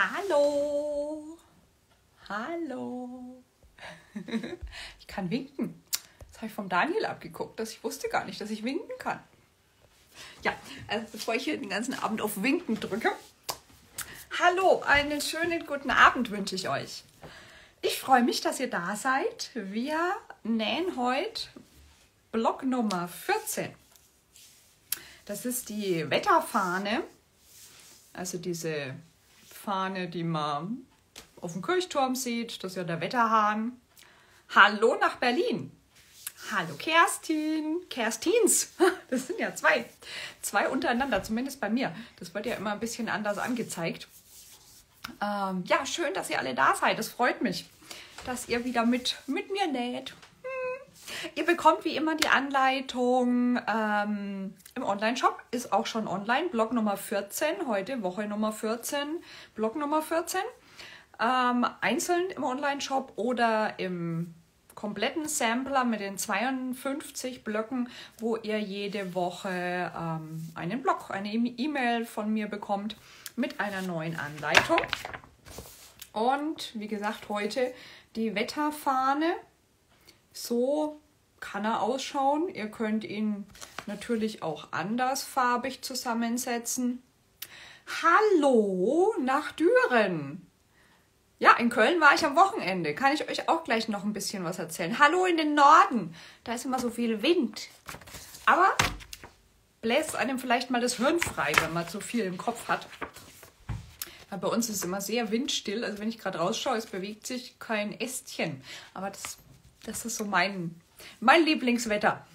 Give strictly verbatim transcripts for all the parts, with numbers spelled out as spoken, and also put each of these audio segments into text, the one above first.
Hallo, hallo. Ich kann winken. Das habe ich vom Daniel abgeguckt, dass ich wusste gar nicht, dass ich winken kann. Ja, also bevor ich hier den ganzen Abend auf Winken drücke. Hallo, einen schönen guten Abend wünsche ich euch. Ich freue mich, dass ihr da seid. Wir nähen heute Block Nummer vierzehn. Das ist die Wetterfahne, also diese Fahne, die man auf dem Kirchturm sieht. Das ist ja der Wetterhahn. Hallo nach Berlin. Hallo Kerstin. Kerstins. Das sind ja zwei. Zwei untereinander, zumindest bei mir. Das wird ja immer ein bisschen anders angezeigt. Ähm, ja, schön, dass ihr alle da seid. Das freut mich, dass ihr wieder mit, mit mir näht. Hm. Ihr bekommt wie immer die Anleitung ähm, im Online-Shop. Ist auch schon online. Block Nummer vierzehn. Heute Woche Nummer vierzehn. Block Nummer vierzehn. Ähm, einzeln im Online-Shop oder im kompletten Sampler mit den zweiundfünfzig Blöcken, wo ihr jede Woche ähm, einen Blog, eine E-Mail von mir bekommt mit einer neuen Anleitung. Und wie gesagt, heute die Wetterfahne. So kann er ausschauen. Ihr könnt ihn natürlich auch andersfarbig zusammensetzen. Hallo nach Düren. Ja, in Köln war ich am Wochenende. Kann ich euch auch gleich noch ein bisschen was erzählen. Hallo in den Norden. Da ist immer so viel Wind. Aber bläst einem vielleicht mal das Hirn frei, wenn man zu viel im Kopf hat. Aber bei uns ist es immer sehr windstill. Also wenn ich gerade rausschaue, es bewegt sich kein Ästchen. Aber das, das ist so mein, mein Lieblingswetter.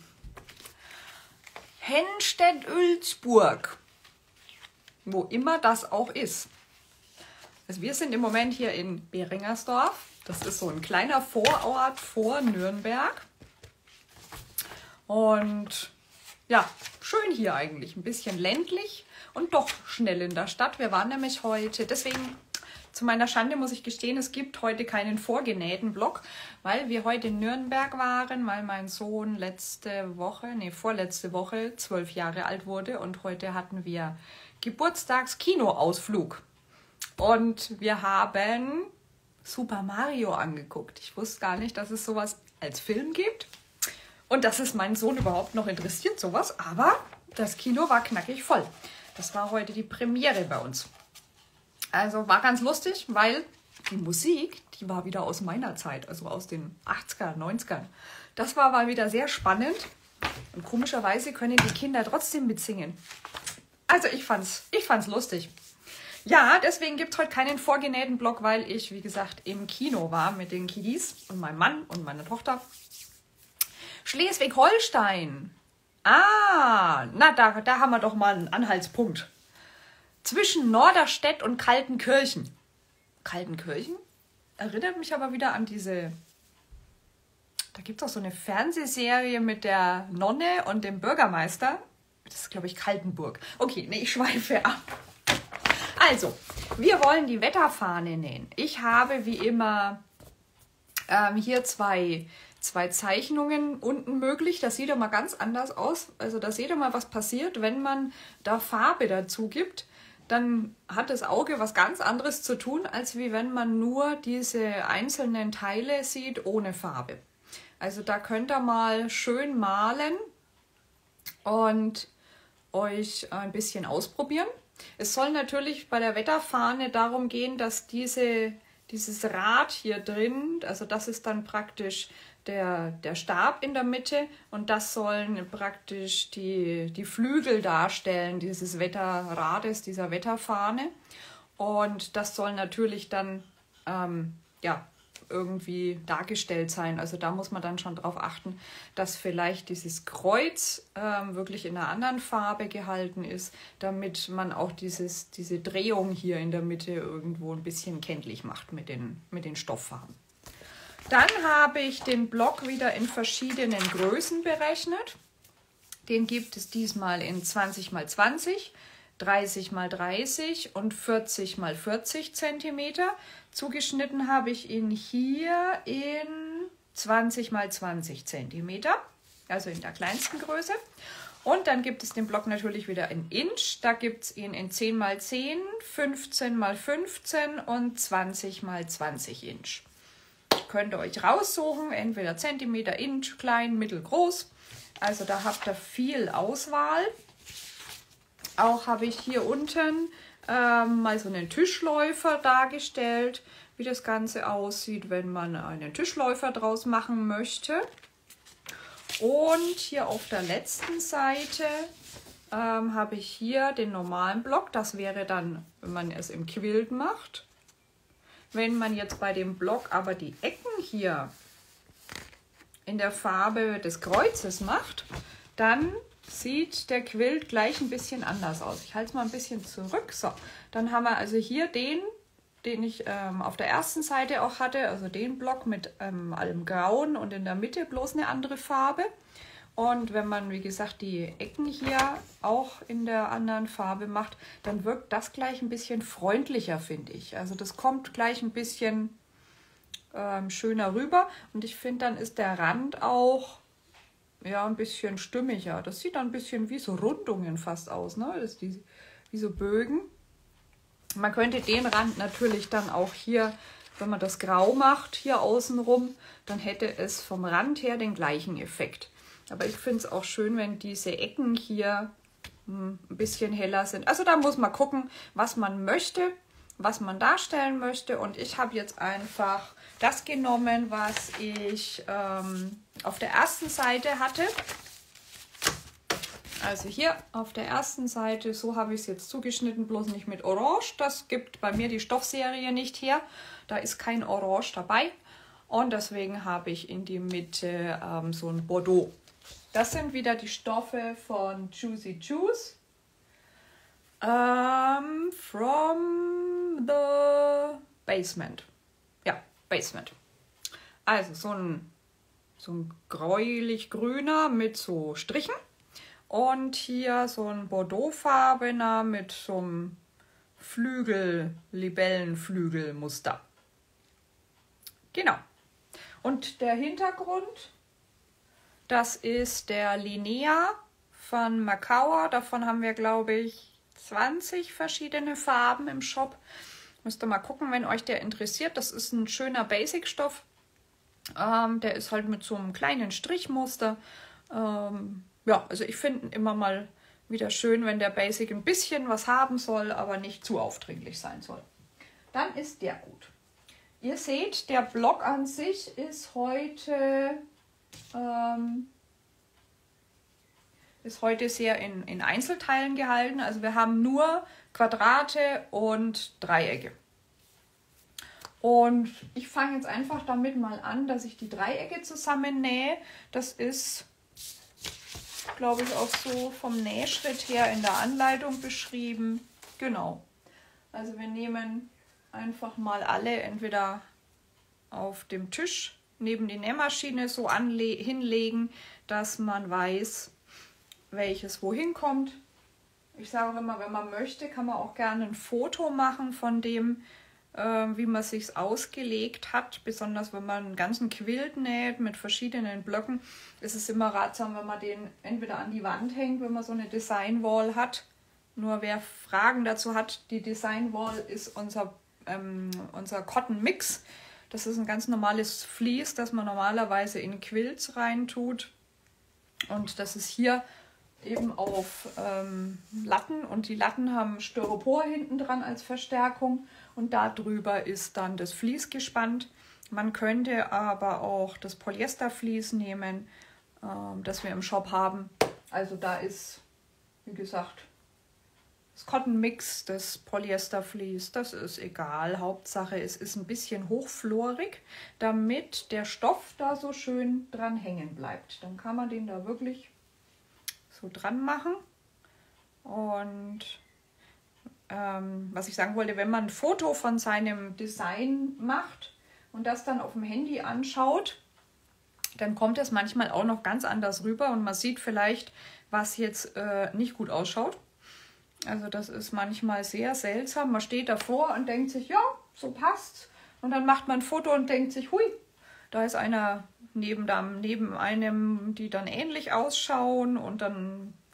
Henstedt-Ulzburg. Wo immer das auch ist. Also wir sind im Moment hier in Beringersdorf. Das ist so ein kleiner Vorort vor Nürnberg. Und ja, schön hier eigentlich. Ein bisschen ländlich und doch schnell in der Stadt. Wir waren nämlich heute, deswegen zu meiner Schande muss ich gestehen, es gibt heute keinen vorgenähten Block, weil wir heute in Nürnberg waren, weil mein Sohn letzte Woche, nee, vorletzte Woche zwölf Jahre alt wurde und heute hatten wir Geburtstagskinoausflug. Und wir haben Super Mario angeguckt. Ich wusste gar nicht, dass es sowas als Film gibt. Und dass es meinen Sohn überhaupt noch interessiert, sowas. Aber das Kino war knackig voll. Das war heute die Premiere bei uns. Also war ganz lustig, weil die Musik, die war wieder aus meiner Zeit. Also aus den achtzigern, neunzigern. Das war mal wieder sehr spannend. Und komischerweise können die Kinder trotzdem mitsingen. Also ich fand's, ich fand's lustig. Ja, deswegen gibt es heute keinen vorgenähten Block, weil ich, wie gesagt, im Kino war mit den Kiddies und meinem Mann und meiner Tochter. Schleswig-Holstein. Ah, na, da, da haben wir doch mal einen Anhaltspunkt. Zwischen Norderstedt und Kaltenkirchen. Kaltenkirchen? Erinnert mich aber wieder an diese... Da gibt es auch so eine Fernsehserie mit der Nonne und dem Bürgermeister. Das ist, glaube ich, Kaltenburg. Okay, nee, ich schweife ab. Also, wir wollen die Wetterfahne nähen. Ich habe wie immer ähm, hier zwei, zwei Zeichnungen unten möglich. Das sieht doch mal ganz anders aus. Also da seht ihr mal, was passiert, wenn man da Farbe dazu gibt. Dann hat das Auge was ganz anderes zu tun, als wie wenn man nur diese einzelnen Teile sieht ohne Farbe. Also da könnt ihr mal schön malen und euch ein bisschen ausprobieren. Es soll natürlich bei der Wetterfahne darum gehen, dass diese, dieses Rad hier drin, also das ist dann praktisch der, der Stab in der Mitte und das sollen praktisch die, die Flügel darstellen, dieses Wetterrades, dieser Wetterfahne. Und das soll natürlich dann ähm, ja, irgendwie dargestellt sein. Also da muss man dann schon darauf achten, dass vielleicht dieses Kreuz ähm, wirklich in einer anderen Farbe gehalten ist, damit man auch dieses, diese Drehung hier in der Mitte irgendwo ein bisschen kenntlich macht mit den, mit den Stofffarben. Dann habe ich den Block wieder in verschiedenen Größen berechnet. Den gibt es diesmal in zwanzig mal zwanzig, dreißig mal dreißig und vierzig mal vierzig Zentimeter. Zugeschnitten habe ich ihn hier in zwanzig mal zwanzig Zentimeter, also in der kleinsten Größe. Und dann gibt es den Block natürlich wieder in Inch. Da gibt es ihn in zehn mal zehn, fünfzehn mal fünfzehn und zwanzig mal zwanzig Inch. Könnt ihr euch raussuchen, entweder Zentimeter, Inch, klein, mittelgroß. Also da habt ihr viel Auswahl. Auch habe ich hier unten ähm, mal so einen Tischläufer dargestellt, wie das Ganze aussieht, wenn man einen Tischläufer draus machen möchte. Und hier auf der letzten Seite ähm, habe ich hier den normalen Block. Das wäre dann, wenn man es im Quilt macht. Wenn man jetzt bei dem Block aber die Ecken hier in der Farbe des Kreuzes macht, dann sieht der Quilt gleich ein bisschen anders aus. Ich halte es mal ein bisschen zurück. So, dann haben wir also hier den, den ich ähm, auf der ersten Seite auch hatte, also den Block mit ähm, allem Grauen und in der Mitte bloß eine andere Farbe. Und wenn man, wie gesagt, die Ecken hier auch in der anderen Farbe macht, dann wirkt das gleich ein bisschen freundlicher, finde ich. Also das kommt gleich ein bisschen ähm, schöner rüber. Und ich finde, dann ist der Rand auch ja, ein bisschen stimmiger. Das sieht dann ein bisschen wie so Rundungen fast aus, ne? Das ist die, wie so Bögen. Man könnte den Rand natürlich dann auch hier, wenn man das grau macht, hier außenrum, dann hätte es vom Rand her den gleichen Effekt. Aber ich finde es auch schön, wenn diese Ecken hier hm, ein bisschen heller sind. Also da muss man gucken, was man möchte, was man darstellen möchte. Und ich habe jetzt einfach das genommen, was ich ähm, auf der ersten Seite hatte. Also hier auf der ersten Seite, so habe ich es jetzt zugeschnitten, bloß nicht mit Orange. Das gibt bei mir die Stoffserie nicht her. Da ist kein Orange dabei. Und deswegen habe ich in die Mitte ähm, so ein Bordeaux. Das sind wieder die Stoffe von Juicy Juice. Um, from the Basement. Ja, Basement. Also so ein, so ein gräulich-grüner mit so Strichen. Und hier so ein Bordeaux-farbener mit so einem Flügel, Libellenflügelmuster. Genau. Und der Hintergrund, das ist der Linea von Macaur. Davon haben wir, glaube ich, zwanzig verschiedene Farben im Shop. Müsst ihr mal gucken, wenn euch der interessiert. Das ist ein schöner Basic-Stoff. Ähm, der ist halt mit so einem kleinen Strichmuster. Ähm, ja, also ich finde immer mal wieder schön, wenn der Basic ein bisschen was haben soll, aber nicht zu aufdringlich sein soll. Dann ist der gut. Ihr seht, der Block an sich ist heute... Ähm, ist heute sehr in, in Einzelteilen gehalten. Also wir haben nur Quadrate und Dreiecke. Und ich fange jetzt einfach damit mal an, dass ich die Dreiecke zusammennähe. Das ist, glaube ich, auch so vom Nähschritt her in der Anleitung beschrieben. Genau. Also wir nehmen einfach mal alle entweder auf dem Tisch neben die Nähmaschine so hinlegen, dass man weiß, welches wohin kommt. Ich sage auch immer, wenn man möchte, kann man auch gerne ein Foto machen von dem, äh, wie man es sich ausgelegt hat. Besonders wenn man einen ganzen Quilt näht mit verschiedenen Blöcken, ist es immer ratsam, wenn man den entweder an die Wand hängt, wenn man so eine Design-Wall hat. Nur wer Fragen dazu hat, die Design-Wall ist unser, ähm, unser Cotton Mix. Das ist ein ganz normales Vlies, das man normalerweise in Quilts rein tut. Und das ist hier eben auf ähm, Latten. Und die Latten haben Styropor hinten dran als Verstärkung. Und da drüber ist dann das Vlies gespannt. Man könnte aber auch das Polyestervlies nehmen, ähm, das wir im Shop haben. Also da ist, wie gesagt, das Cotton Mix, das Polyestervlies, das ist egal. Hauptsache, es ist ein bisschen hochflorig, damit der Stoff da so schön dran hängen bleibt. Dann kann man den da wirklich so dran machen. Und ähm, was ich sagen wollte, wenn man ein Foto von seinem Design macht und das dann auf dem Handy anschaut, dann kommt es manchmal auch noch ganz anders rüber und man sieht vielleicht, was jetzt äh, nicht gut ausschaut. Also das ist manchmal sehr seltsam. Man steht davor und denkt sich, ja, so passt. Und dann macht man ein Foto und denkt sich, hui, da ist einer neben, neben einem, die dann ähnlich ausschauen. Und dann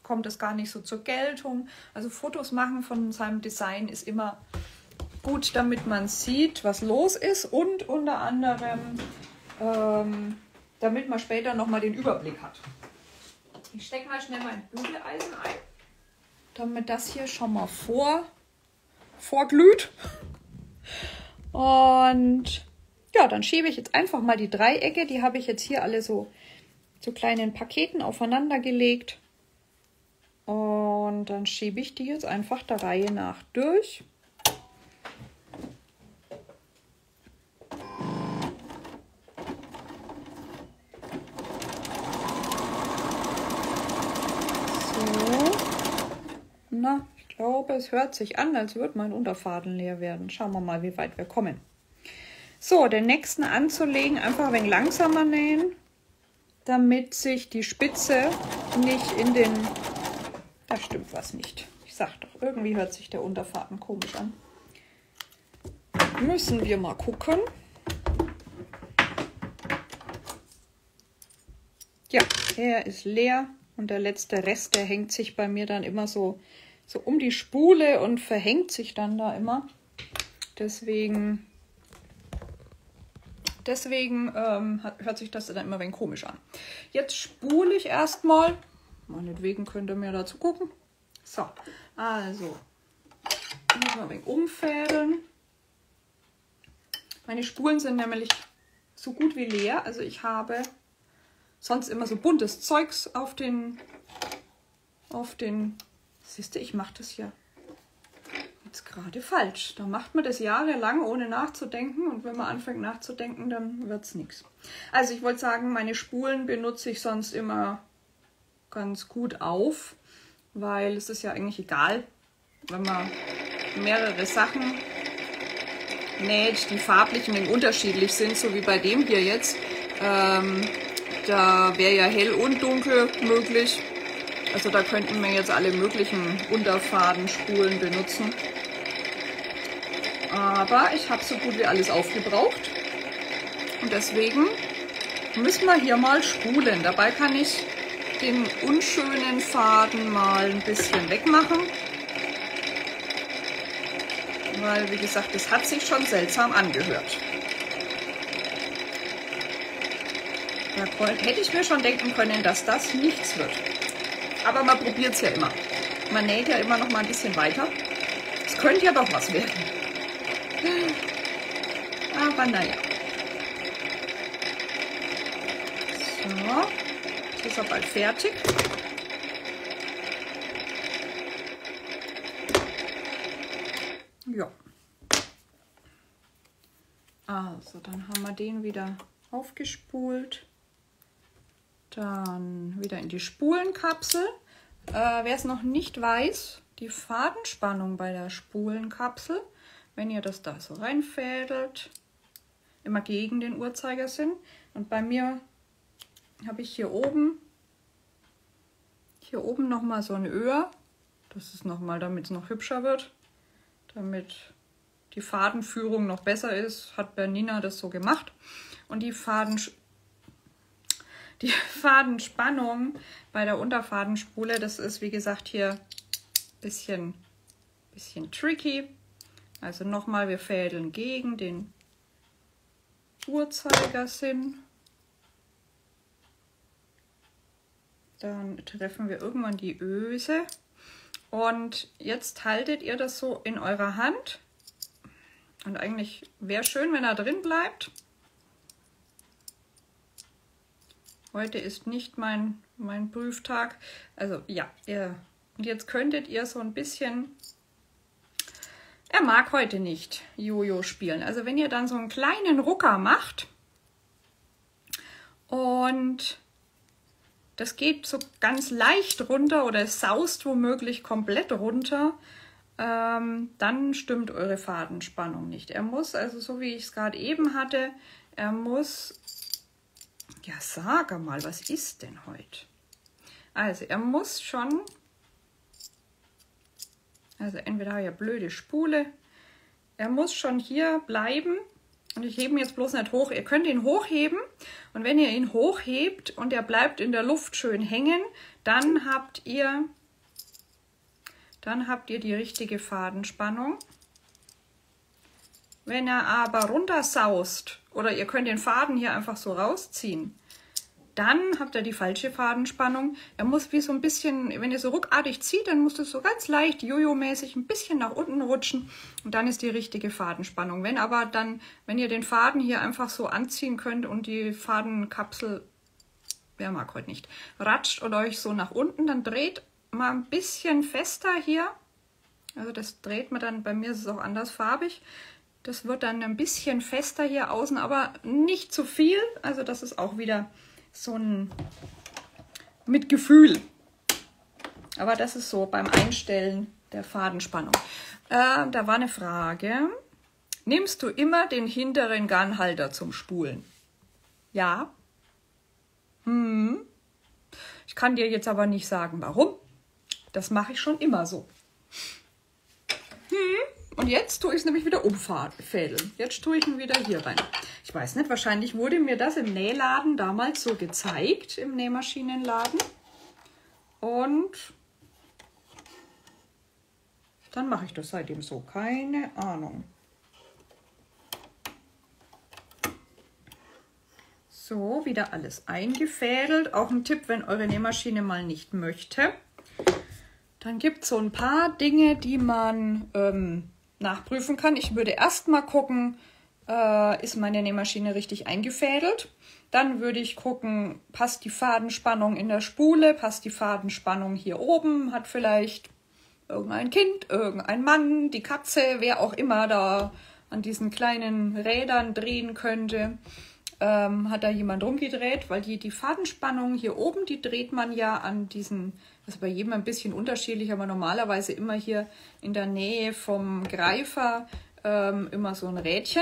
kommt es gar nicht so zur Geltung. Also Fotos machen von seinem Design ist immer gut, damit man sieht, was los ist und unter anderem, ähm, damit man später nochmal den Überblick hat. Ich stecke mal schnell mein Bügeleisen ein, damit das hier schon mal vor, vorglüht. Und ja, dann schiebe ich jetzt einfach mal die Dreiecke. Die habe ich jetzt hier alle so zu kleinen Paketen aufeinander gelegt. Und dann schiebe ich die jetzt einfach der Reihe nach durch. So. Na, ich glaube, es hört sich an, als würde mein Unterfaden leer werden. Schauen wir mal, wie weit wir kommen. So, den nächsten anzulegen, einfach ein wenig langsamer nähen, damit sich die Spitze nicht in den... Da stimmt was nicht. Ich sag doch, irgendwie hört sich der Unterfaden komisch an. Müssen wir mal gucken. Ja, er ist leer und der letzte Rest, der hängt sich bei mir dann immer so, so um die Spule und verhängt sich dann da immer. Deswegen... Deswegen ähm, hat, hört sich das dann immer ein wenig komisch an. Jetzt spule ich erstmal. Meinetwegen könnt ihr mir dazu gucken. So, also. Muss man ein wenig umfädeln. Meine Spulen sind nämlich so gut wie leer. Also ich habe sonst immer so buntes Zeugs auf den... Auf den... Siehst du, ich mache das hier jetzt gerade falsch. Da macht man das jahrelang, ohne nachzudenken. Und wenn man anfängt nachzudenken, dann wird es nichts. Also ich wollte sagen, meine Spulen benutze ich sonst immer ganz gut auf, weil es ist ja eigentlich egal, wenn man mehrere Sachen näht, die farblich und unterschiedlich sind, so wie bei dem hier jetzt. Ähm, da wäre ja hell und dunkel möglich. Also da könnten wir jetzt alle möglichen Unterfadenspulen benutzen. Aber ich habe so gut wie alles aufgebraucht. Und deswegen müssen wir hier mal spulen. Dabei kann ich den unschönen Faden mal ein bisschen wegmachen. Weil, wie gesagt, das hat sich schon seltsam angehört. Da hätte ich mir schon denken können, dass das nichts wird. Aber man probiert es ja immer. Man näht ja immer noch mal ein bisschen weiter. Es könnte ja doch was werden. Aber naja. So, jetzt ist er bald fertig. Ja. Also, dann haben wir den wieder aufgespult. Dann wieder in die Spulenkapsel. Äh, wer es noch nicht weiß, die Fadenspannung bei der Spulenkapsel, wenn ihr das da so reinfädelt, immer gegen den Uhrzeigersinn. Und bei mir habe ich hier oben, hier oben nochmal so ein Öhr. Das ist nochmal, damit es noch hübscher wird, damit die Fadenführung noch besser ist, hat Bernina das so gemacht. Und die Faden Die Fadenspannung bei der Unterfadenspule, das ist wie gesagt hier ein bisschen, bisschen tricky. Also nochmal, wir fädeln gegen den Uhrzeigersinn. Dann treffen wir irgendwann die Öse. Und jetzt haltet ihr das so in eurer Hand. Und eigentlich wäre schön, wenn er drin bleibt. Heute ist nicht mein, mein Prüftag. Also ja, ihr, und jetzt könntet ihr so ein bisschen... Er mag heute nicht Jojo spielen. Also wenn ihr dann so einen kleinen Rucker macht und das geht so ganz leicht runter oder es saust womöglich komplett runter, ähm, dann stimmt eure Fadenspannung nicht. Er muss, also so wie ich es gerade eben hatte, er muss... Ja, sag mal, was ist denn heute? Also, er muss schon, also entweder habe ich eine blöde Spule, er muss schon hier bleiben, Und ich hebe ihn jetzt bloß nicht hoch. Ihr könnt ihn hochheben und wenn ihr ihn hochhebt und er bleibt in der Luft schön hängen, dann habt ihr, dann habt ihr die richtige Fadenspannung. Wenn er aber runtersaust oder ihr könnt den Faden hier einfach so rausziehen, dann habt ihr die falsche Fadenspannung. Er muss wie so ein bisschen, wenn ihr so ruckartig zieht, dann muss das so ganz leicht Jojo-mäßig ein bisschen nach unten rutschen und dann ist die richtige Fadenspannung. Wenn aber dann, wenn ihr den Faden hier einfach so anziehen könnt und die Fadenkapsel, wer mag heute nicht, ratscht oder euch so nach unten, dann dreht mal ein bisschen fester hier. Also das dreht man dann, bei mir ist es auch andersfarbig. Das wird dann ein bisschen fester hier außen, aber nicht zu viel. Also das ist auch wieder so ein mit Gefühl. Aber das ist so beim Einstellen der Fadenspannung. Äh, da war eine Frage. Nimmst du immer den hinteren Garnhalter zum Spulen? Ja. Hm. Ich kann dir jetzt aber nicht sagen, warum. Das mache ich schon immer so. Hm. Und jetzt tue ich es nämlich wieder umfädeln. Jetzt tue ich ihn wieder hier rein. Ich weiß nicht, wahrscheinlich wurde mir das im Nähladen damals so gezeigt, im Nähmaschinenladen. Und dann mache ich das seitdem so. Keine Ahnung. So, wieder alles eingefädelt. Auch ein Tipp, wenn eure Nähmaschine mal nicht möchte. Dann gibt es so ein paar Dinge, die man ähm, nachprüfen kann. Ich würde erst mal gucken, äh, ist meine Nähmaschine richtig eingefädelt. Dann würde ich gucken, passt die Fadenspannung in der Spule, passt die Fadenspannung hier oben, hat vielleicht irgendein Kind, irgendein Mann, die Katze, wer auch immer da an diesen kleinen Rädern drehen könnte. Ähm, hat da jemand rumgedreht, weil die, die Fadenspannung hier oben, die dreht man ja an diesen, das ist bei jedem ein bisschen unterschiedlich, aber normalerweise immer hier in der Nähe vom Greifer ähm, immer so ein Rädchen.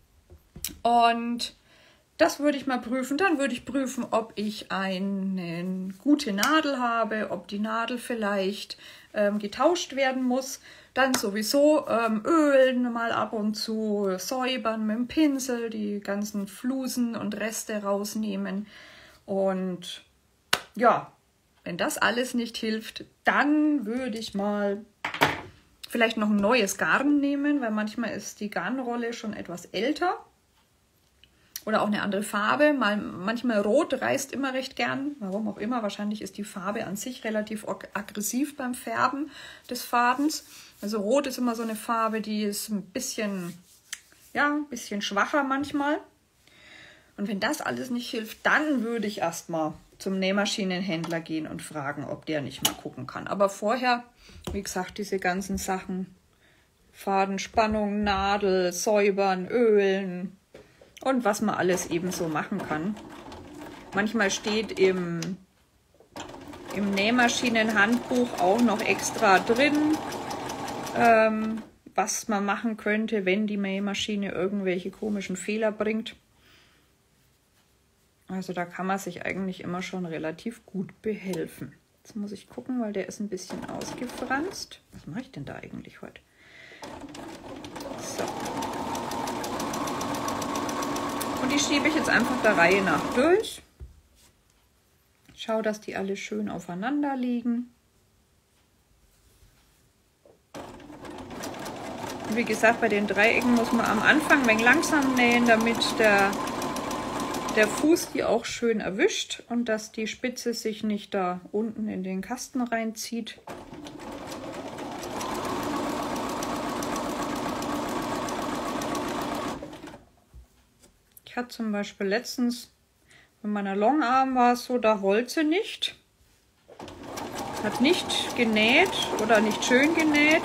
Und das würde ich mal prüfen. Dann würde ich prüfen, ob ich eine gute Nadel habe, ob die Nadel vielleicht ähm, getauscht werden muss. Dann sowieso ähm, ölen mal ab und zu, säubern mit dem Pinsel, die ganzen Flusen und Reste rausnehmen. Und ja, wenn das alles nicht hilft, dann würde ich mal vielleicht noch ein neues Garn nehmen, weil manchmal ist die Garnrolle schon etwas älter. Oder auch eine andere Farbe. Mal, manchmal rot reißt immer recht gern. Warum auch immer. Wahrscheinlich ist die Farbe an sich relativ aggressiv beim Färben des Fadens. Also rot ist immer so eine Farbe, die ist ein bisschen, ja, ein bisschen schwacher manchmal. Und wenn das alles nicht hilft, dann würde ich erstmal zum Nähmaschinenhändler gehen und fragen, ob der nicht mal gucken kann. Aber vorher, wie gesagt, diese ganzen Sachen, Fadenspannung, Nadel, säubern, ölen und was man alles eben so machen kann. Manchmal steht im, im Nähmaschinenhandbuch auch noch extra drin, ähm, was man machen könnte, wenn die Nähmaschine irgendwelche komischen Fehler bringt. Also da kann man sich eigentlich immer schon relativ gut behelfen. Jetzt muss ich gucken, weil der ist ein bisschen ausgefranst. Was mache ich denn da eigentlich heute? So. Und die schiebe ich jetzt einfach der Reihe nach durch. Schau, dass die alle schön aufeinander liegen. Und wie gesagt, bei den Dreiecken muss man am Anfang ein wenig langsam nähen, damit der, der Fuß die auch schön erwischt und dass die Spitze sich nicht da unten in den Kasten reinzieht. Ich hatte zum Beispiel letztens bei meiner Longarm war es so, da wollte sie nicht. Hat nicht genäht oder nicht schön genäht.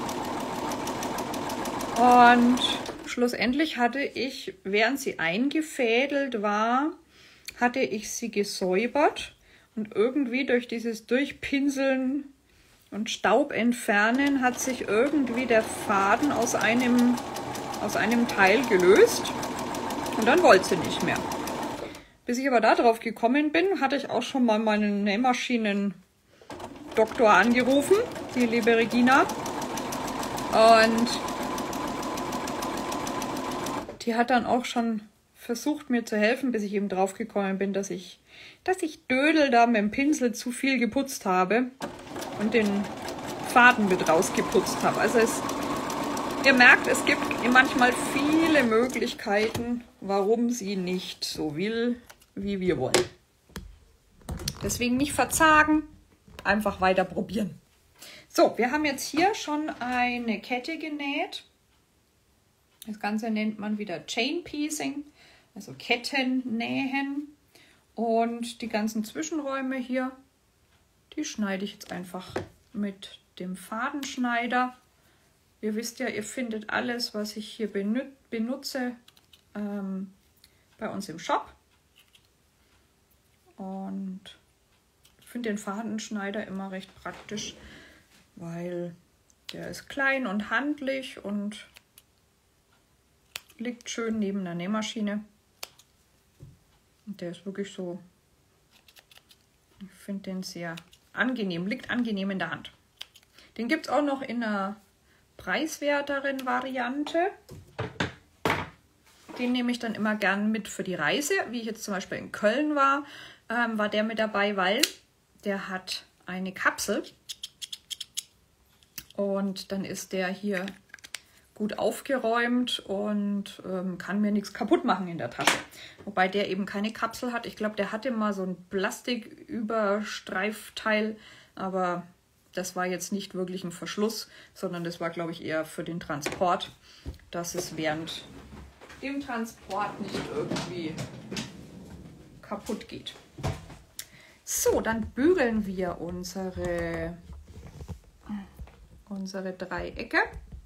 Und schlussendlich hatte ich, während sie eingefädelt war, hatte ich sie gesäubert. Und irgendwie durch dieses Durchpinseln und Staub entfernen hat sich irgendwie der Faden aus einem, aus einem Teil gelöst. Und dann wollte sie nicht mehr. Bis ich aber da drauf gekommen bin, hatte ich auch schon mal meinen Nähmaschinen-Doktor angerufen, die liebe Regina. Und die hat dann auch schon versucht, mir zu helfen, bis ich eben drauf gekommen bin, dass ich, dass ich Dödel da mit dem Pinsel zu viel geputzt habe und den Faden mit rausgeputzt habe. Also es, ihr merkt, es gibt manchmal viele Möglichkeiten, warum sie nicht so will, wie wir wollen. Deswegen nicht verzagen, einfach weiter probieren. So, wir haben jetzt hier schon eine Kette genäht. Das Ganze nennt man wieder Chain Piecing, also Kettennähen. Und die ganzen Zwischenräume hier, die schneide ich jetzt einfach mit dem Fadenschneider. Ihr wisst ja, ihr findet alles, was ich hier benutze, ähm, bei uns im Shop. Und ich finde den Fadenschneider immer recht praktisch, weil der ist klein und handlich und liegt schön neben der Nähmaschine. Und der ist wirklich so, ich finde den sehr angenehm, liegt angenehm in der Hand. Den gibt es auch noch in einer preiswerteren Variante. Den nehme ich dann immer gern mit für die Reise. Wie ich jetzt zum Beispiel in Köln war, ähm, war der mit dabei, weil der hat eine Kapsel. Und dann ist der hier gut aufgeräumt und ähm, kann mir nichts kaputt machen in der Tasche. Wobei der eben keine Kapsel hat. Ich glaube, der hatte mal so ein Plastiküberstreifteil, aber das war jetzt nicht wirklich ein Verschluss, sondern das war, glaube ich, eher für den Transport, dass es während dem Transport nicht irgendwie kaputt geht. So, dann bügeln wir unsere, unsere Dreiecke.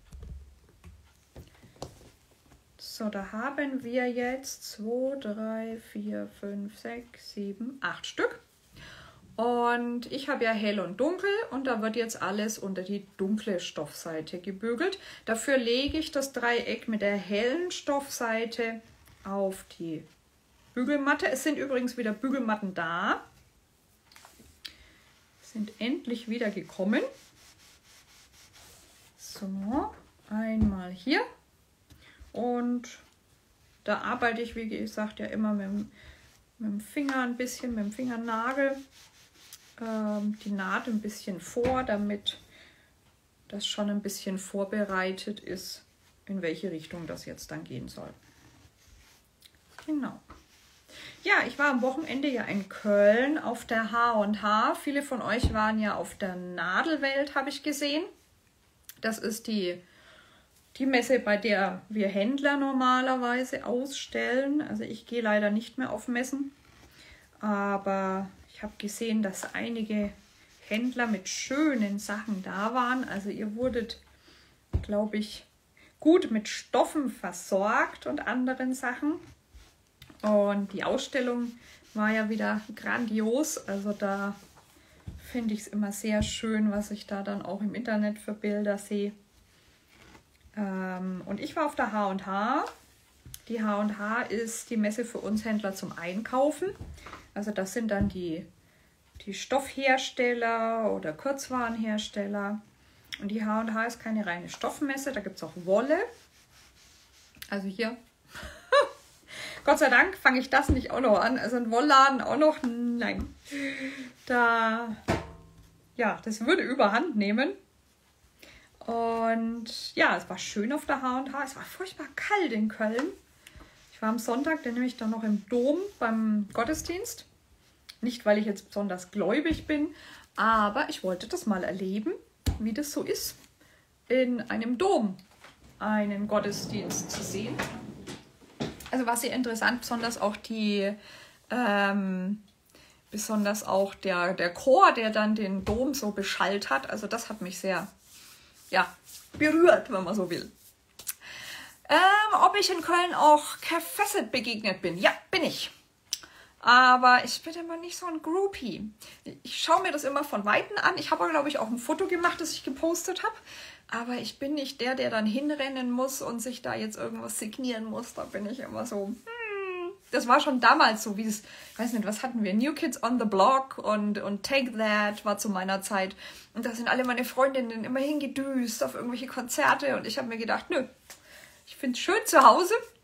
So, da haben wir jetzt zwei, drei, vier, fünf, sechs, sieben, acht Stück. Und ich habe ja hell und dunkel und da wird jetzt alles unter die dunkle Stoffseite gebügelt. Dafür lege ich das Dreieck mit der hellen Stoffseite auf die Bügelmatte. Es sind übrigens wieder Bügelmatten da. Sind endlich wieder gekommen. So, einmal hier. Und da arbeite ich, wie gesagt, ja immer mit dem, mit dem Finger ein bisschen, mit dem Fingernagel ähm, die Naht ein bisschen vor, damit das schon ein bisschen vorbereitet ist, in welche Richtung das jetzt dann gehen soll. Genau. Ja, ich war am Wochenende ja in Köln auf der H und H. Viele von euch waren ja auf der Nadelwelt, habe ich gesehen. Das ist die Die Messe, bei der wir Händler normalerweise ausstellen. Also ich gehe leider nicht mehr auf Messen, aber ich habe gesehen, dass einige Händler mit schönen Sachen da waren. Also ihr wurdet, glaube ich, gut mit Stoffen versorgt und anderen Sachen. Und die Ausstellung war ja wieder grandios. Also da finde ich es immer sehr schön, was ich da dann auch im Internet für Bilder sehe. Und ich war auf der H und H. Die H und H ist die Messe für uns Händler zum Einkaufen. Also das sind dann die, die Stoffhersteller oder Kurzwarenhersteller. Und die H und H ist keine reine Stoffmesse, da gibt es auch Wolle. Also hier, Gott sei Dank fange ich das nicht auch noch an. Also ein Wollladen auch noch, nein. Da, ja, das würde überhand nehmen. Und ja, es war schön auf der H und H. Es war furchtbar kalt in Köln. Ich war am Sonntag, dann nämlich dann noch im Dom beim Gottesdienst. Nicht, weil ich jetzt besonders gläubig bin, aber ich wollte das mal erleben, wie das so ist, in einem Dom einen Gottesdienst zu sehen. Also war sehr interessant, besonders auch die, ähm, besonders auch der, der Chor, der dann den Dom so beschallt hat. Also das hat mich sehr ja, berührt, wenn man so will. Ähm, ob ich in Köln auch Kev Fassett begegnet bin? Ja, bin ich. Aber ich bin immer nicht so ein Groupie. Ich schaue mir das immer von Weitem an. Ich habe, glaube ich, auch ein Foto gemacht, das ich gepostet habe. Aber ich bin nicht der, der dann hinrennen muss und sich da jetzt irgendwas signieren muss. Da bin ich immer so, hmm. Das war schon damals so, wie es, ich weiß nicht, was hatten wir? New Kids on the Block und, und Take That war zu meiner Zeit. Und da sind alle meine Freundinnen immer hingedüst auf irgendwelche Konzerte. Und ich habe mir gedacht, nö, ich finde es schön zu Hause.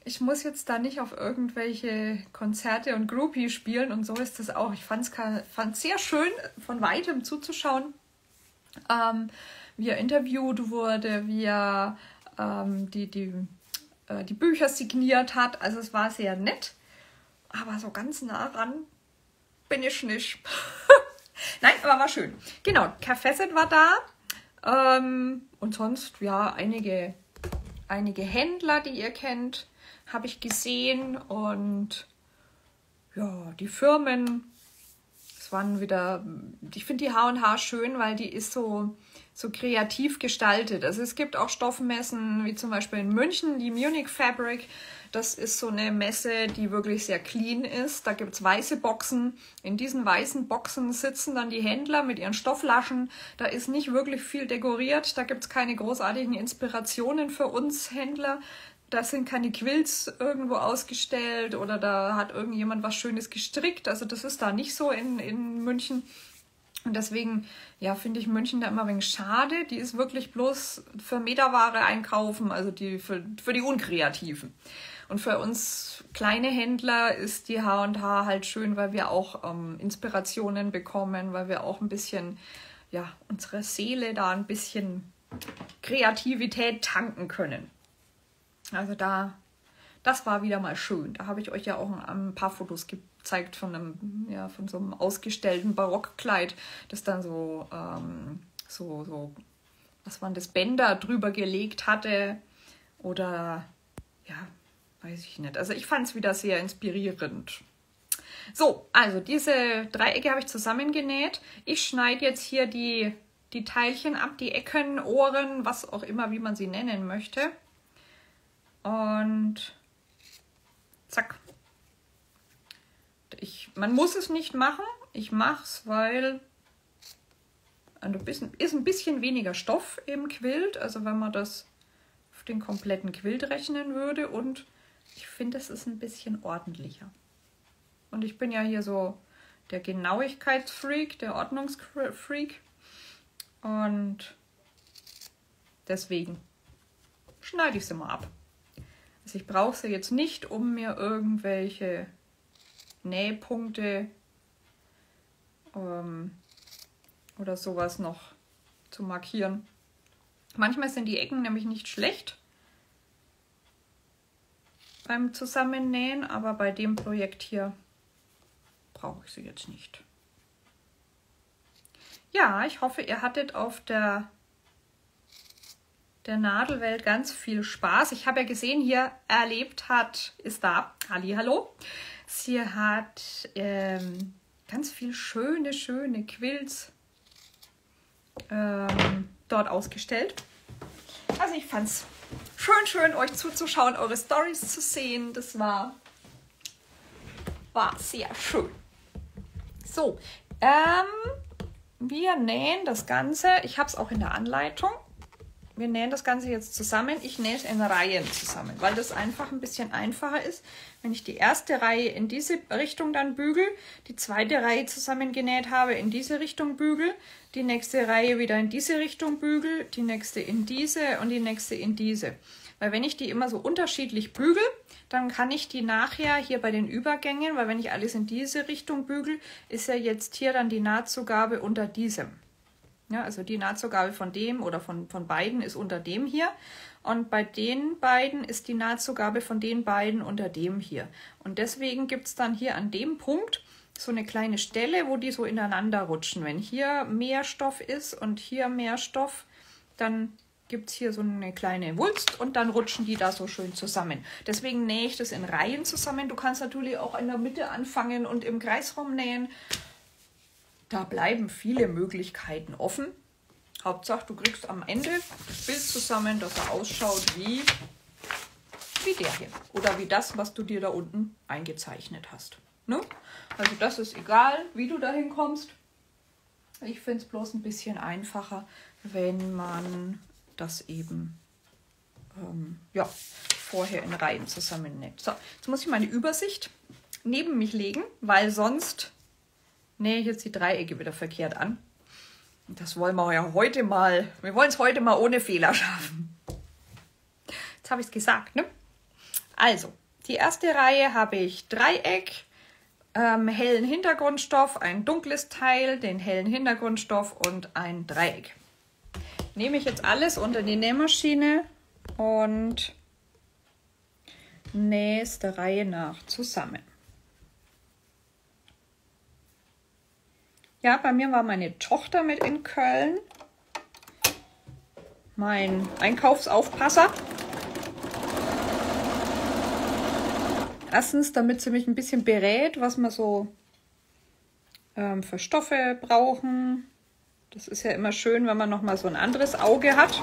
ich muss jetzt da nicht auf irgendwelche Konzerte und Groupie spielen und so ist das auch. Ich fand es sehr schön, von weitem zuzuschauen, ähm, wie er interviewt wurde, wie er ähm, die, die, äh, die Bücher signiert hat. Also es war sehr nett, aber so ganz nah ran bin ich nicht. Nein, aber war schön. Genau, Cafesset war da ähm, und sonst, ja, einige, einige Händler, die ihr kennt, habe ich gesehen und ja, die Firmen, es waren wieder, ich finde die H und H schön, weil die ist so, so kreativ gestaltet. Also es gibt auch Stoffmessen, wie zum Beispiel in München, die Munich Fabric. Das ist so eine Messe, die wirklich sehr clean ist. Da gibt es weiße Boxen. In diesen weißen Boxen sitzen dann die Händler mit ihren Stofflaschen. Da ist nicht wirklich viel dekoriert. Da gibt es keine großartigen Inspirationen für uns Händler. Da sind keine Quilts irgendwo ausgestellt oder da hat irgendjemand was Schönes gestrickt. Also das ist da nicht so in, in München. Und deswegen, ja, finde ich München da immer ein wenig schade. Die ist wirklich bloß für Meterware einkaufen, also die für, für die Unkreativen. Und für uns kleine Händler ist die H und H halt schön, weil wir auch ähm, Inspirationen bekommen, weil wir auch ein bisschen, ja, unsere Seele da ein bisschen Kreativität tanken können. Also da, das war wieder mal schön. Da habe ich euch ja auch ein, ein paar Fotos gezeigt von einem, ja, von so einem ausgestellten Barockkleid, das dann so, ähm, so, so, was waren das, Bänder drüber gelegt hatte. Oder, ja, weiß ich nicht. Also ich fand es wieder sehr inspirierend. So, also diese Dreiecke habe ich zusammengenäht. Ich schneide jetzt hier die, die Teilchen ab, die Ecken, Ohren, was auch immer, wie man sie nennen möchte. Und zack. Ich, man muss es nicht machen. Ich mache es, weil ist ein bisschen weniger Stoff im Quilt. Also wenn man das auf den kompletten Quilt rechnen würde. Und ich finde, es ist ein bisschen ordentlicher. Und ich bin ja hier so der Genauigkeitsfreak, der Ordnungsfreak. Und deswegen schneide ich sie mal ab. Also ich brauche sie jetzt nicht, um mir irgendwelche Nähpunkte ähm, oder sowas noch zu markieren. Manchmal sind die Ecken nämlich nicht schlecht beim Zusammennähen, aber bei dem Projekt hier brauche ich sie jetzt nicht. Ja, ich hoffe, ihr hattet auf der der Nadelwelt ganz viel Spaß. Ich habe ja gesehen, hier erlebt hat, ist da, hallihallo. Sie hat ähm, ganz viel schöne, schöne Quilts ähm, dort ausgestellt. Also ich fand es schön, schön, euch zuzuschauen, eure Storys zu sehen. Das war, war sehr schön. So, ähm, wir nähen das Ganze. Ich habe es auch in der Anleitung. Wir nähen das Ganze jetzt zusammen. Ich nähe es in Reihen zusammen, weil das einfach ein bisschen einfacher ist. Wenn ich die erste Reihe in diese Richtung dann bügel, die zweite Reihe zusammengenäht habe, in diese Richtung bügel, die nächste Reihe wieder in diese Richtung bügel, die nächste in diese und die nächste in diese. Weil wenn ich die immer so unterschiedlich bügel, dann kann ich die nachher hier bei den Übergängen, weil wenn ich alles in diese Richtung bügel, ist ja jetzt hier dann die Nahtzugabe unter diesem. Ja, also die Nahtzugabe von dem oder von, von beiden ist unter dem hier. Und bei den beiden ist die Nahtzugabe von den beiden unter dem hier. Und deswegen gibt es dann hier an dem Punkt so eine kleine Stelle, wo die so ineinander rutschen. Wenn hier mehr Stoff ist und hier mehr Stoff, dann gibt es hier so eine kleine Wulst und dann rutschen die da so schön zusammen. Deswegen nähe ich das in Reihen zusammen. Du kannst natürlich auch in der Mitte anfangen und im Kreisraum nähen. Da bleiben viele Möglichkeiten offen. Hauptsache, du kriegst am Ende das Bild zusammen, dass er ausschaut wie, wie der hier. Oder wie das, was du dir da unten eingezeichnet hast. Ne? Also das ist egal, wie du dahin kommst. Ich finde es bloß ein bisschen einfacher, wenn man das eben ähm, ja, vorher in Reihen zusammennäht. So, jetzt muss ich meine Übersicht neben mich legen, weil sonst nähe ich jetzt die Dreiecke wieder verkehrt an. Das wollen wir ja heute mal, wir wollen es heute mal ohne Fehler schaffen. Jetzt habe ich es gesagt, ne? Also, die erste Reihe habe ich Dreieck, ähm, hellen Hintergrundstoff, ein dunkles Teil, den hellen Hintergrundstoff und ein Dreieck. Nehme ich jetzt alles unter die Nähmaschine und nähe es der Reihe nach zusammen. Ja, bei mir war meine Tochter mit in Köln, mein Einkaufsaufpasser. Erstens, damit sie mich ein bisschen berät, was wir so ähm, für Stoffe brauchen. Das ist ja immer schön, wenn man noch mal so ein anderes Auge hat.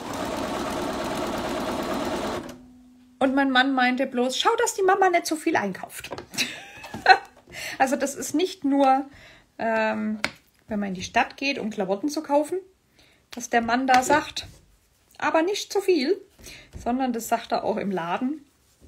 Und mein Mann meinte bloß, schau, dass die Mama nicht so viel einkauft. Also das ist nicht nur, ähm, wenn man in die Stadt geht, um Klamotten zu kaufen, dass der Mann da sagt, aber nicht zu viel, sondern das sagt er auch im Laden.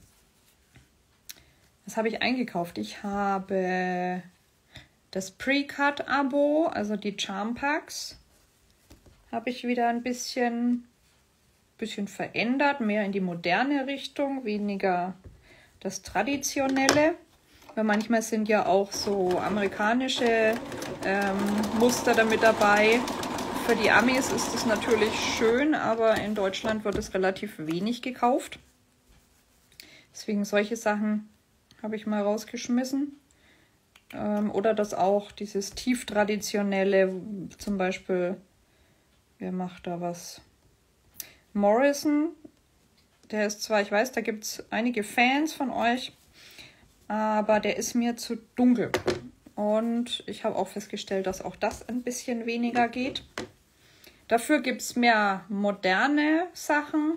Was habe ich eingekauft? Ich habe das Pre-Cut-Abo, also die Charm Packs, habe ich wieder ein bisschen, bisschen verändert, mehr in die moderne Richtung, weniger das Traditionelle. Weil manchmal sind ja auch so amerikanische ähm, Muster damit dabei. Für die Amis ist es natürlich schön, aber in Deutschland wird es relativ wenig gekauft. Deswegen solche Sachen habe ich mal rausgeschmissen. Ähm, oder das auch, dieses tief traditionelle, zum Beispiel, wer macht da was? Morrison, der ist zwar, ich weiß, da gibt es einige Fans von euch, aber der ist mir zu dunkel. Und ich habe auch festgestellt, dass auch das ein bisschen weniger geht. Dafür gibt es mehr moderne Sachen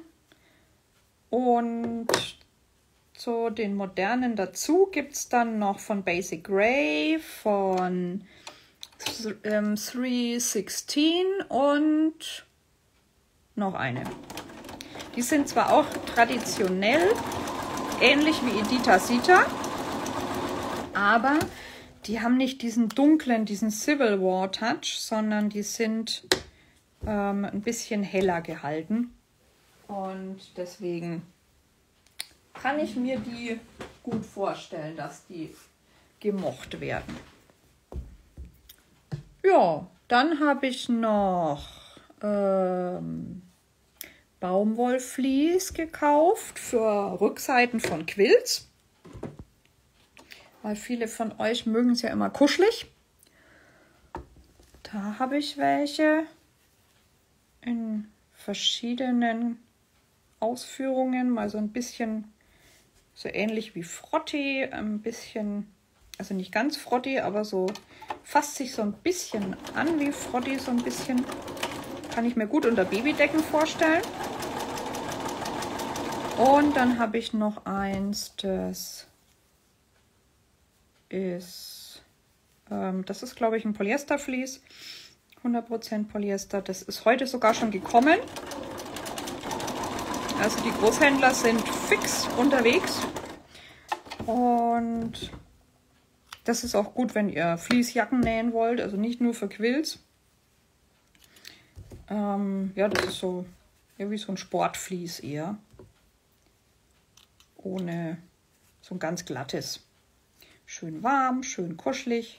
und zu den modernen dazu gibt es dann noch von Basic Grey, von ähm, drei sechzehn und noch eine. Die sind zwar auch traditionell, ähnlich wie Edita Sita, aber die haben nicht diesen dunklen, diesen Civil War Touch, sondern die sind ähm, ein bisschen heller gehalten. Und deswegen kann ich mir die gut vorstellen, dass die gemocht werden. Ja, dann habe ich noch ähm, Baumwollvlies gekauft für Rückseiten von Quilts. Weil viele von euch mögen es ja immer kuschelig. Da habe ich welche in verschiedenen Ausführungen, mal so ein bisschen so ähnlich wie Frotti, ein bisschen, also nicht ganz Frotti, aber so fasst sich so ein bisschen an wie Frotti, so ein bisschen. Kann ich mir gut unter Babydecken vorstellen. Und dann habe ich noch eins, das ist, ähm, das ist glaube ich ein Polyestervlies, hundert Prozent Polyester. Das ist heute sogar schon gekommen. Also die Großhändler sind fix unterwegs und das ist auch gut, wenn ihr Fleecejacken nähen wollt, also nicht nur für Quilts. Ähm, ja, das ist so irgendwie so ein Sportflies eher, ohne so ein ganz glattes. Schön warm, schön kuschelig.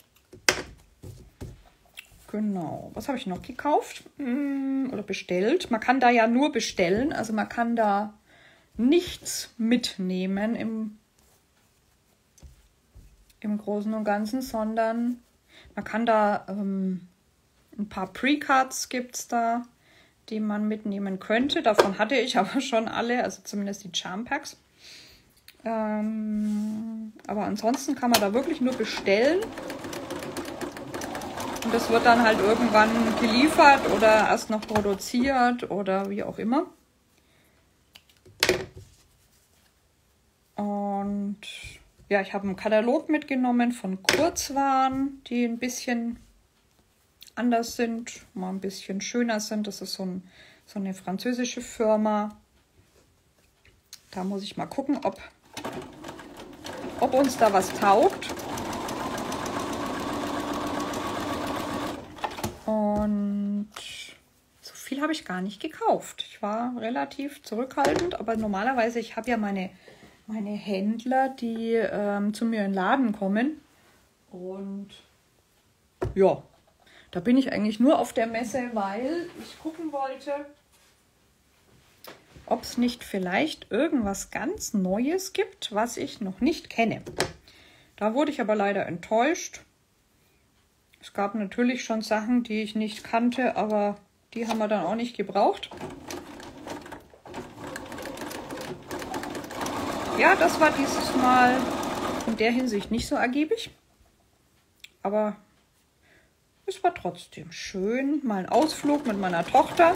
Genau. Was habe ich noch gekauft? Hm, oder bestellt? Man kann da ja nur bestellen. Also man kann da nichts mitnehmen im, im Großen und Ganzen, sondern man kann da ähm, ein paar Pre-Cuts gibt es da, die man mitnehmen könnte. Davon hatte ich aber schon alle, also zumindest die Charm Packs. Ähm, aber ansonsten kann man da wirklich nur bestellen. Und das wird dann halt irgendwann geliefert oder erst noch produziert oder wie auch immer. Und ja, ich habe einen Katalog mitgenommen von Kurzwaren, die ein bisschen anders sind, mal ein bisschen schöner sind. Das ist so, ein, so eine französische Firma. Da muss ich mal gucken, ob, ob uns da was taugt. Und so viel habe ich gar nicht gekauft. Ich war relativ zurückhaltend, aber normalerweise, ich habe ja meine meine Händler, die ähm, zu mir in den Laden kommen. Und ja, da bin ich eigentlich nur auf der Messe, weil ich gucken wollte, ob es nicht vielleicht irgendwas ganz Neues gibt, was ich noch nicht kenne. Da wurde ich aber leider enttäuscht. Es gab natürlich schon Sachen, die ich nicht kannte, aber die haben wir dann auch nicht gebraucht. Ja, das war dieses Mal in der Hinsicht nicht so ergiebig. Aber es war trotzdem schön. Mal ein Ausflug mit meiner Tochter.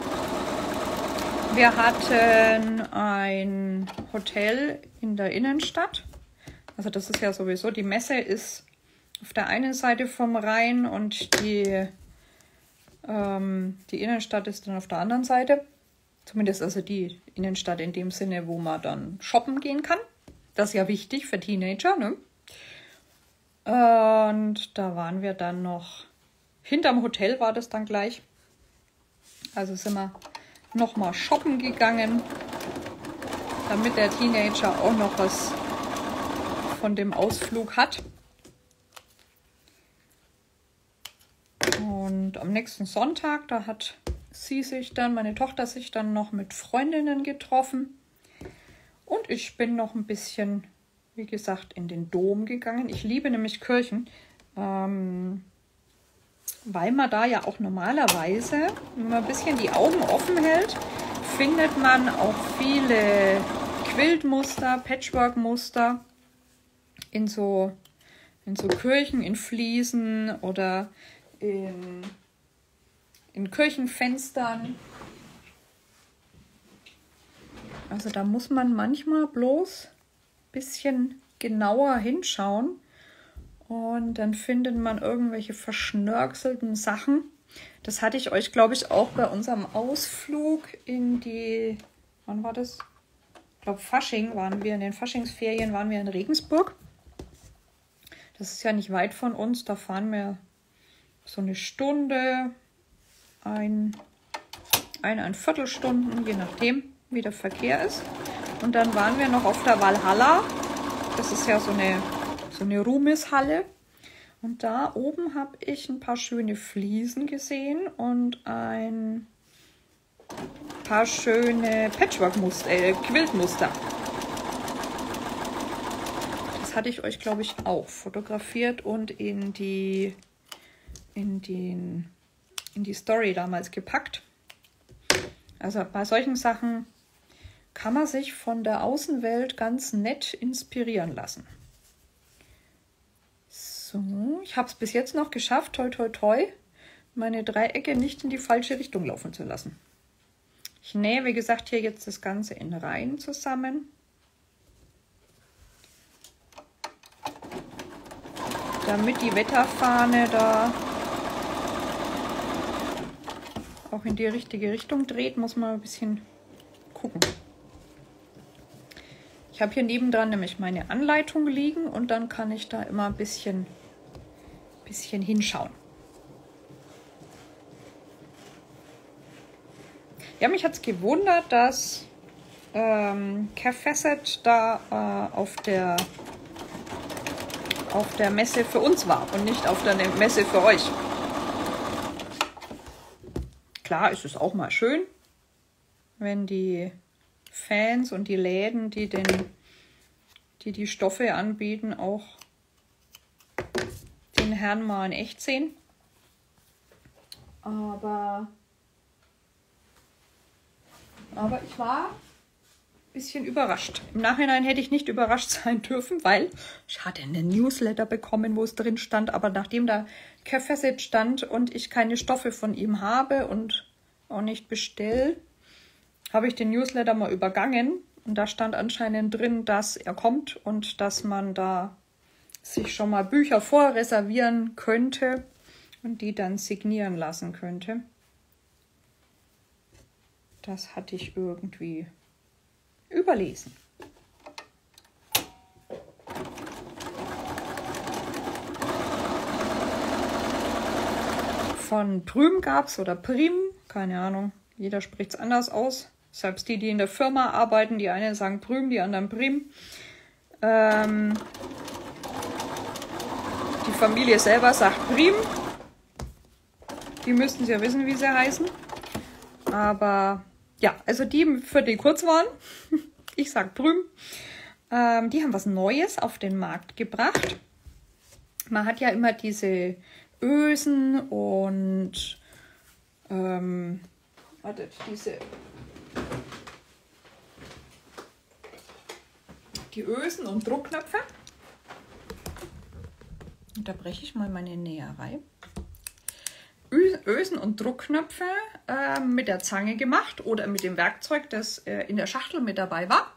Wir hatten ein Hotel in der Innenstadt. Also das ist ja sowieso, die Messe ist auf der einen Seite vom Rhein und die, ähm, die Innenstadt ist dann auf der anderen Seite. Zumindest also die Innenstadt in dem Sinne, wo man dann shoppen gehen kann. Das ist ja wichtig für Teenager, ne? Und da waren wir dann noch, hinterm Hotel war das dann gleich. Also sind wir nochmal shoppen gegangen, damit der Teenager auch noch was von dem Ausflug hat. Und am nächsten Sonntag, da hat sie sich dann, meine Tochter sich dann noch mit Freundinnen getroffen. Und ich bin noch ein bisschen, wie gesagt, in den Dom gegangen. Ich liebe nämlich Kirchen, ähm, weil man da ja auch normalerweise, wenn man ein bisschen die Augen offen hält, findet man auch viele Quiltmuster, Patchwork-Muster in so, in so Kirchen, in Fliesen oder in, in Kirchenfenstern. Also da muss man manchmal bloß ein bisschen genauer hinschauen. Und dann findet man irgendwelche verschnörkelten Sachen. Das hatte ich euch, glaube ich, auch bei unserem Ausflug in die, wann war das? Ich glaube, Fasching waren wir, in den Faschingsferien waren wir in Regensburg. Das ist ja nicht weit von uns. Da fahren wir so eine Stunde, ein, eine, ein Viertelstunden, je nachdem, wie der Verkehr ist. Und dann waren wir noch auf der Walhalla. Das ist ja so eine So eine Ruhmeshalle. Und da oben habe ich ein paar schöne Fliesen gesehen und ein paar schöne Patchwork-Muster, äh, Quiltmuster. Das hatte ich euch, glaube ich, auch fotografiert und in die, in den, in die Story damals gepackt. Also bei solchen Sachen kann man sich von der Außenwelt ganz nett inspirieren lassen. So, ich habe es bis jetzt noch geschafft, toi toi toi, meine Dreiecke nicht in die falsche Richtung laufen zu lassen. Ich nähe, wie gesagt, hier jetzt das Ganze in Reihen zusammen. Damit die Wetterfahne da auch in die richtige Richtung dreht, muss man ein bisschen gucken. Ich habe hier nebendran nämlich meine Anleitung liegen und dann kann ich da immer ein bisschen bisschen hinschauen. Ja, mich hat es gewundert, dass ähm, Carefacet da äh, auf der auf der Messe für uns war und nicht auf der Messe für euch. Klar ist es auch mal schön, wenn die Fans und die Läden, die den, die, die Stoffe anbieten, auch den Herrn mal in echt sehen. Aber, aber ich war ein bisschen überrascht. Im Nachhinein hätte ich nicht überrascht sein dürfen, weil ich hatte einen Newsletter bekommen, wo es drin stand. Aber nachdem da Carefacet stand und ich keine Stoffe von ihm habe und auch nicht bestelle, habe ich den Newsletter mal übergangen. Und da stand anscheinend drin, dass er kommt und dass man da sich schon mal Bücher vorreservieren könnte und die dann signieren lassen könnte. Das hatte ich irgendwie überlesen. Von Prüm gab es oder Prim, keine Ahnung, jeder spricht es anders aus. Selbst die, die in der Firma arbeiten, die einen sagen Prüm, die anderen Prim. Ähm, die Familie selber sagt Prim. Die müssten ja wissen, wie sie heißen. Aber ja, also die für die kurz waren, ich sag Prüm, ähm, die haben was Neues auf den Markt gebracht. Man hat ja immer diese Ösen und ähm, wartet, diese die Ösen und Druckknöpfe. Und da breche ich mal meine Näherei. Ösen und Druckknöpfe äh, mit der Zange gemacht oder mit dem Werkzeug, das äh, in der Schachtel mit dabei war.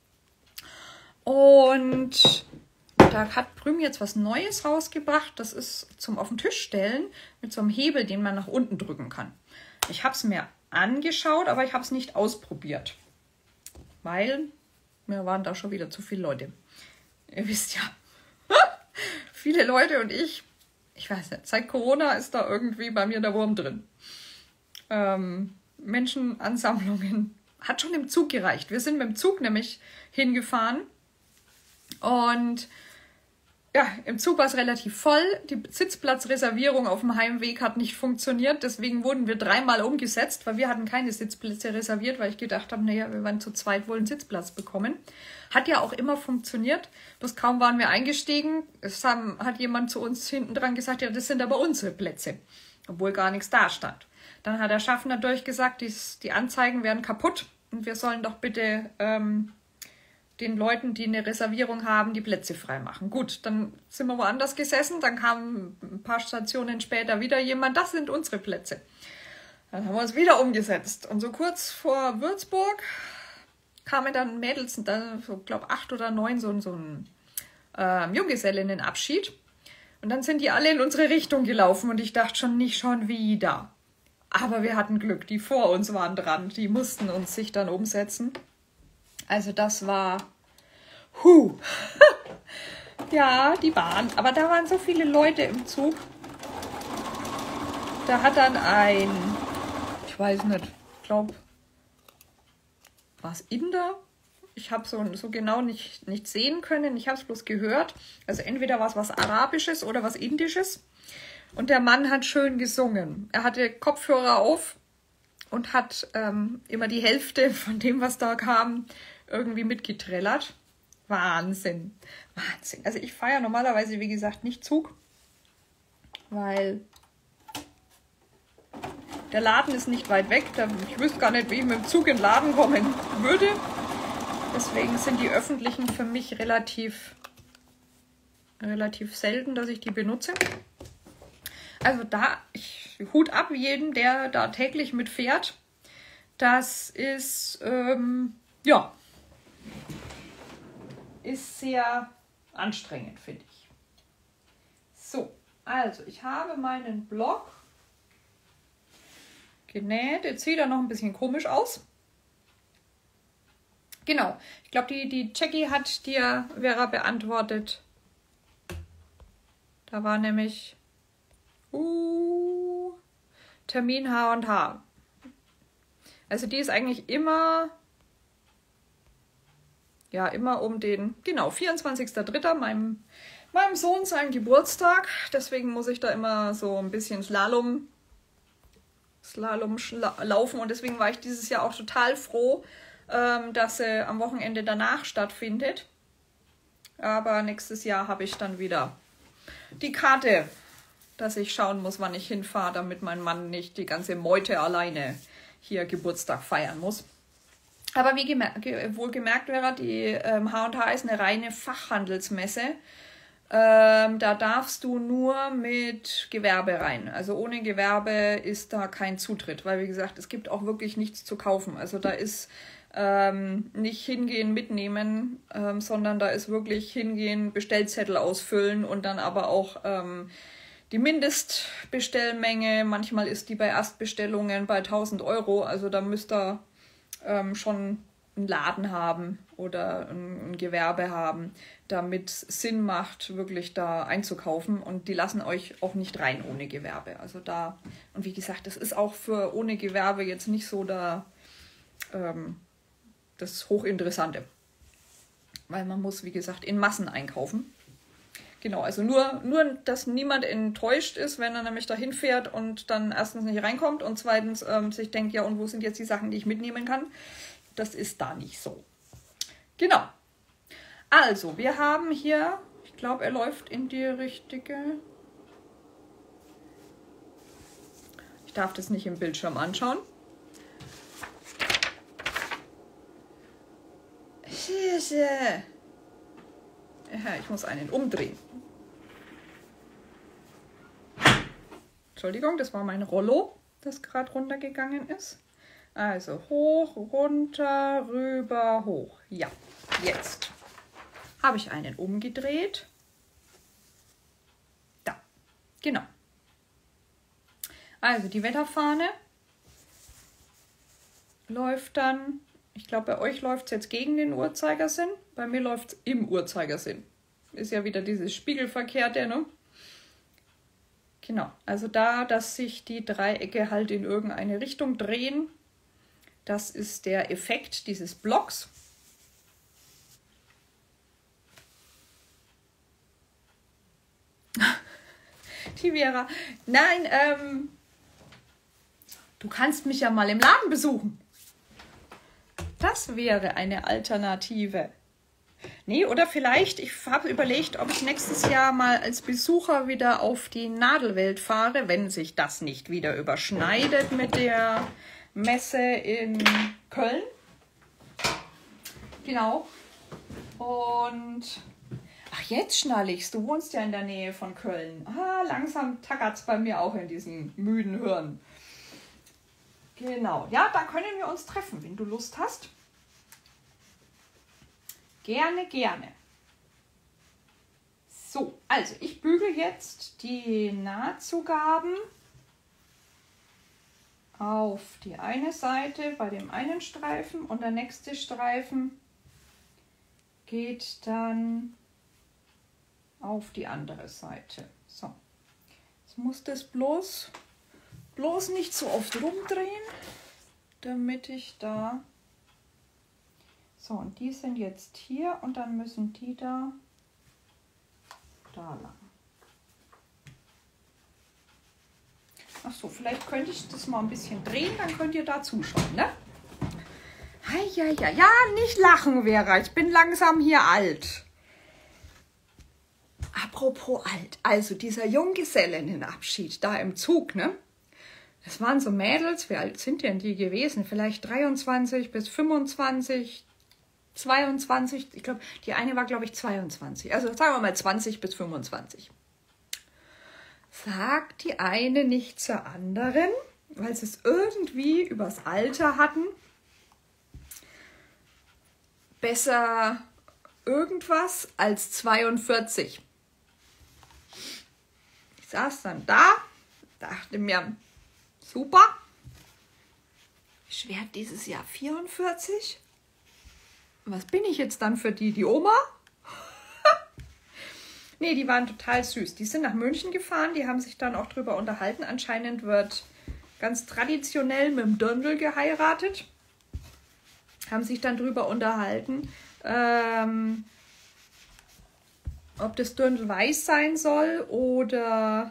Und da hat Prüm jetzt was Neues rausgebracht. Das ist zum auf den Tisch stellen mit so einem Hebel, den man nach unten drücken kann. Ich habe es mir angeschaut, aber ich habe es nicht ausprobiert, weil mir waren da schon wieder zu viele Leute. Ihr wisst ja, viele Leute und ich, ich weiß nicht, seit Corona ist da irgendwie bei mir der Wurm drin. Ähm, Menschenansammlungen hat schon im Zug gereicht. Wir sind mit dem Zug nämlich hingefahren und ja, im Zug war es relativ voll. Die Sitzplatzreservierung auf dem Heimweg hat nicht funktioniert. Deswegen wurden wir dreimal umgesetzt, weil wir hatten keine Sitzplätze reserviert, weil ich gedacht habe, naja, wir werden zu zweit wohl einen Sitzplatz bekommen. Hat ja auch immer funktioniert. Bloß kaum waren wir eingestiegen, es haben, hat jemand zu uns hinten dran gesagt, ja, das sind aber unsere Plätze. Obwohl gar nichts da stand. Dann hat der Schaffner durchgesagt, die, die Anzeigen werden kaputt und wir sollen doch bitte ähm, den Leuten, die eine Reservierung haben, die Plätze freimachen. Gut, dann sind wir woanders gesessen, dann kam ein paar Stationen später wieder jemand, das sind unsere Plätze. Dann haben wir uns wieder umgesetzt. Und so kurz vor Würzburg kamen dann Mädels, da, so, glaube acht oder neun, so, so ein äh, Junggesellinnenabschied. Und dann sind die alle in unsere Richtung gelaufen und ich dachte schon, nicht schon wieder. Aber wir hatten Glück, die vor uns waren dran, die mussten uns sich dann umsetzen. Also das war, huh, ja, die Bahn. Aber da waren so viele Leute im Zug. Da hat dann ein, ich weiß nicht, ich glaube, war es Inder? Ich habe so, so genau nicht, nicht sehen können, ich habe es bloß gehört. Also entweder war es was Arabisches oder was Indisches. Und der Mann hat schön gesungen. Er hatte Kopfhörer auf und hat ähm, immer die Hälfte von dem, was da kam, irgendwie mitgetrellert. Wahnsinn. Wahnsinn. Also ich fahre ja normalerweise, wie gesagt, nicht Zug, weil der Laden ist nicht weit weg. Ich wüsste gar nicht, wie ich mit dem Zug in den Laden kommen würde. Deswegen sind die öffentlichen für mich relativ, relativ selten, dass ich die benutze. Also da, ich, Hut ab jedem, der da täglich mitfährt. Das ist, ähm, ja, ist sehr anstrengend, finde ich. So, also ich habe meinen Block genäht. Jetzt sieht er noch ein bisschen komisch aus. Genau, ich glaube, die, die Jackie hat dir, Vera, beantwortet. Da war nämlich uh, Termin H und H. Also die ist eigentlich immer, ja, immer um den, genau, vierundzwanzigster dritter meinem, meinem Sohn sein Geburtstag. Deswegen muss ich da immer so ein bisschen Slalom, Slalom laufen. Und deswegen war ich dieses Jahr auch total froh, ähm, dass sie am Wochenende danach stattfindet. Aber nächstes Jahr habe ich dann wieder die Karte, dass ich schauen muss, wann ich hinfahre, damit mein Mann nicht die ganze Meute alleine hier Geburtstag feiern muss. Aber wie gemer- ge- wohl gemerkt wäre, die ähm, H und H ist eine reine Fachhandelsmesse. Ähm, da darfst du nur mit Gewerbe rein. Also ohne Gewerbe ist da kein Zutritt, weil wie gesagt, es gibt auch wirklich nichts zu kaufen. Also da ist ähm, nicht hingehen, mitnehmen, ähm, sondern da ist wirklich hingehen, Bestellzettel ausfüllen und dann aber auch ähm, die Mindestbestellmenge. Manchmal ist die bei Erstbestellungen bei tausend Euro. Also da müsst ihr ähm, schon einen Laden haben oder ein, ein Gewerbe haben, damit es Sinn macht, wirklich da einzukaufen. Und die lassen euch auch nicht rein ohne Gewerbe. Also da, und wie gesagt, das ist auch für ohne Gewerbe jetzt nicht so der ähm, das Hochinteressante. Weil man muss, wie gesagt, in Massen einkaufen. Genau, also nur, nur, dass niemand enttäuscht ist, wenn er nämlich dahin fährt und dann erstens nicht reinkommt und zweitens ähm, sich denkt, ja, und wo sind jetzt die Sachen, die ich mitnehmen kann? Das ist da nicht so. Genau. Also, wir haben hier, ich glaube, er läuft in die richtige... Ich darf das nicht im Bildschirm anschauen. Ja, ich muss einen umdrehen. Entschuldigung, das war mein Rollo, das gerade runtergegangen ist. Also hoch, runter, rüber, hoch. Ja, jetzt habe ich einen umgedreht. Da, genau. Also die Wetterfahne läuft dann, ich glaube bei euch läuft es jetzt gegen den Uhrzeigersinn, bei mir läuft es im Uhrzeigersinn. Ist ja wieder dieses Spiegelverkehrte, ne? Genau, also da, dass sich die Dreiecke halt in irgendeine Richtung drehen, das ist der Effekt dieses Blocks. Die Vera, nein, ähm, du kannst mich ja mal im Laden besuchen. Das wäre eine Alternative. Nee, oder vielleicht, ich habe überlegt, ob ich nächstes Jahr mal als Besucher wieder auf die Nadelwelt fahre, wenn sich das nicht wieder überschneidet mit der Messe in Köln. Genau. Und, ach, jetzt schnall ich's, du wohnst ja in der Nähe von Köln. Ah, langsam tackert's bei mir auch in diesen müden Hirn. Genau, ja, da können wir uns treffen, wenn du Lust hast. Gerne, gerne. So, also ich bügele jetzt die Nahtzugaben auf die eine Seite bei dem einen Streifen und der nächste Streifen geht dann auf die andere Seite. So, jetzt muss das bloß, bloß nicht so oft rumdrehen, damit ich da... So, und die sind jetzt hier und dann müssen die da, da lang. Ach so, vielleicht könnte ich das mal ein bisschen drehen, dann könnt ihr da zuschauen, ne? Ja, ja, ja, nicht lachen, Vera, ich bin langsam hier alt. Apropos alt, also dieser Junggesellenabschied da im Zug, ne? Das waren so Mädels, wie alt sind denn die gewesen? Vielleicht dreiundzwanzig bis fünfundzwanzig, zweiundzwanzig, ich glaube, die eine war, glaube ich, zweiundzwanzig. Also sagen wir mal zwanzig bis fünfundzwanzig. Sagt die eine nicht zur anderen, weil sie es irgendwie übers Alter hatten, besser irgendwas als zweiundvierzig. Ich saß dann da, dachte mir, super, ich werde dieses Jahr vierundvierzig. Was bin ich jetzt dann für die? Die Oma? Nee, die waren total süß. Die sind nach München gefahren, die haben sich dann auch drüber unterhalten. Anscheinend wird ganz traditionell mit dem Dirndl geheiratet. Haben sich dann drüber unterhalten, ähm, ob das Dirndl weiß sein soll oder,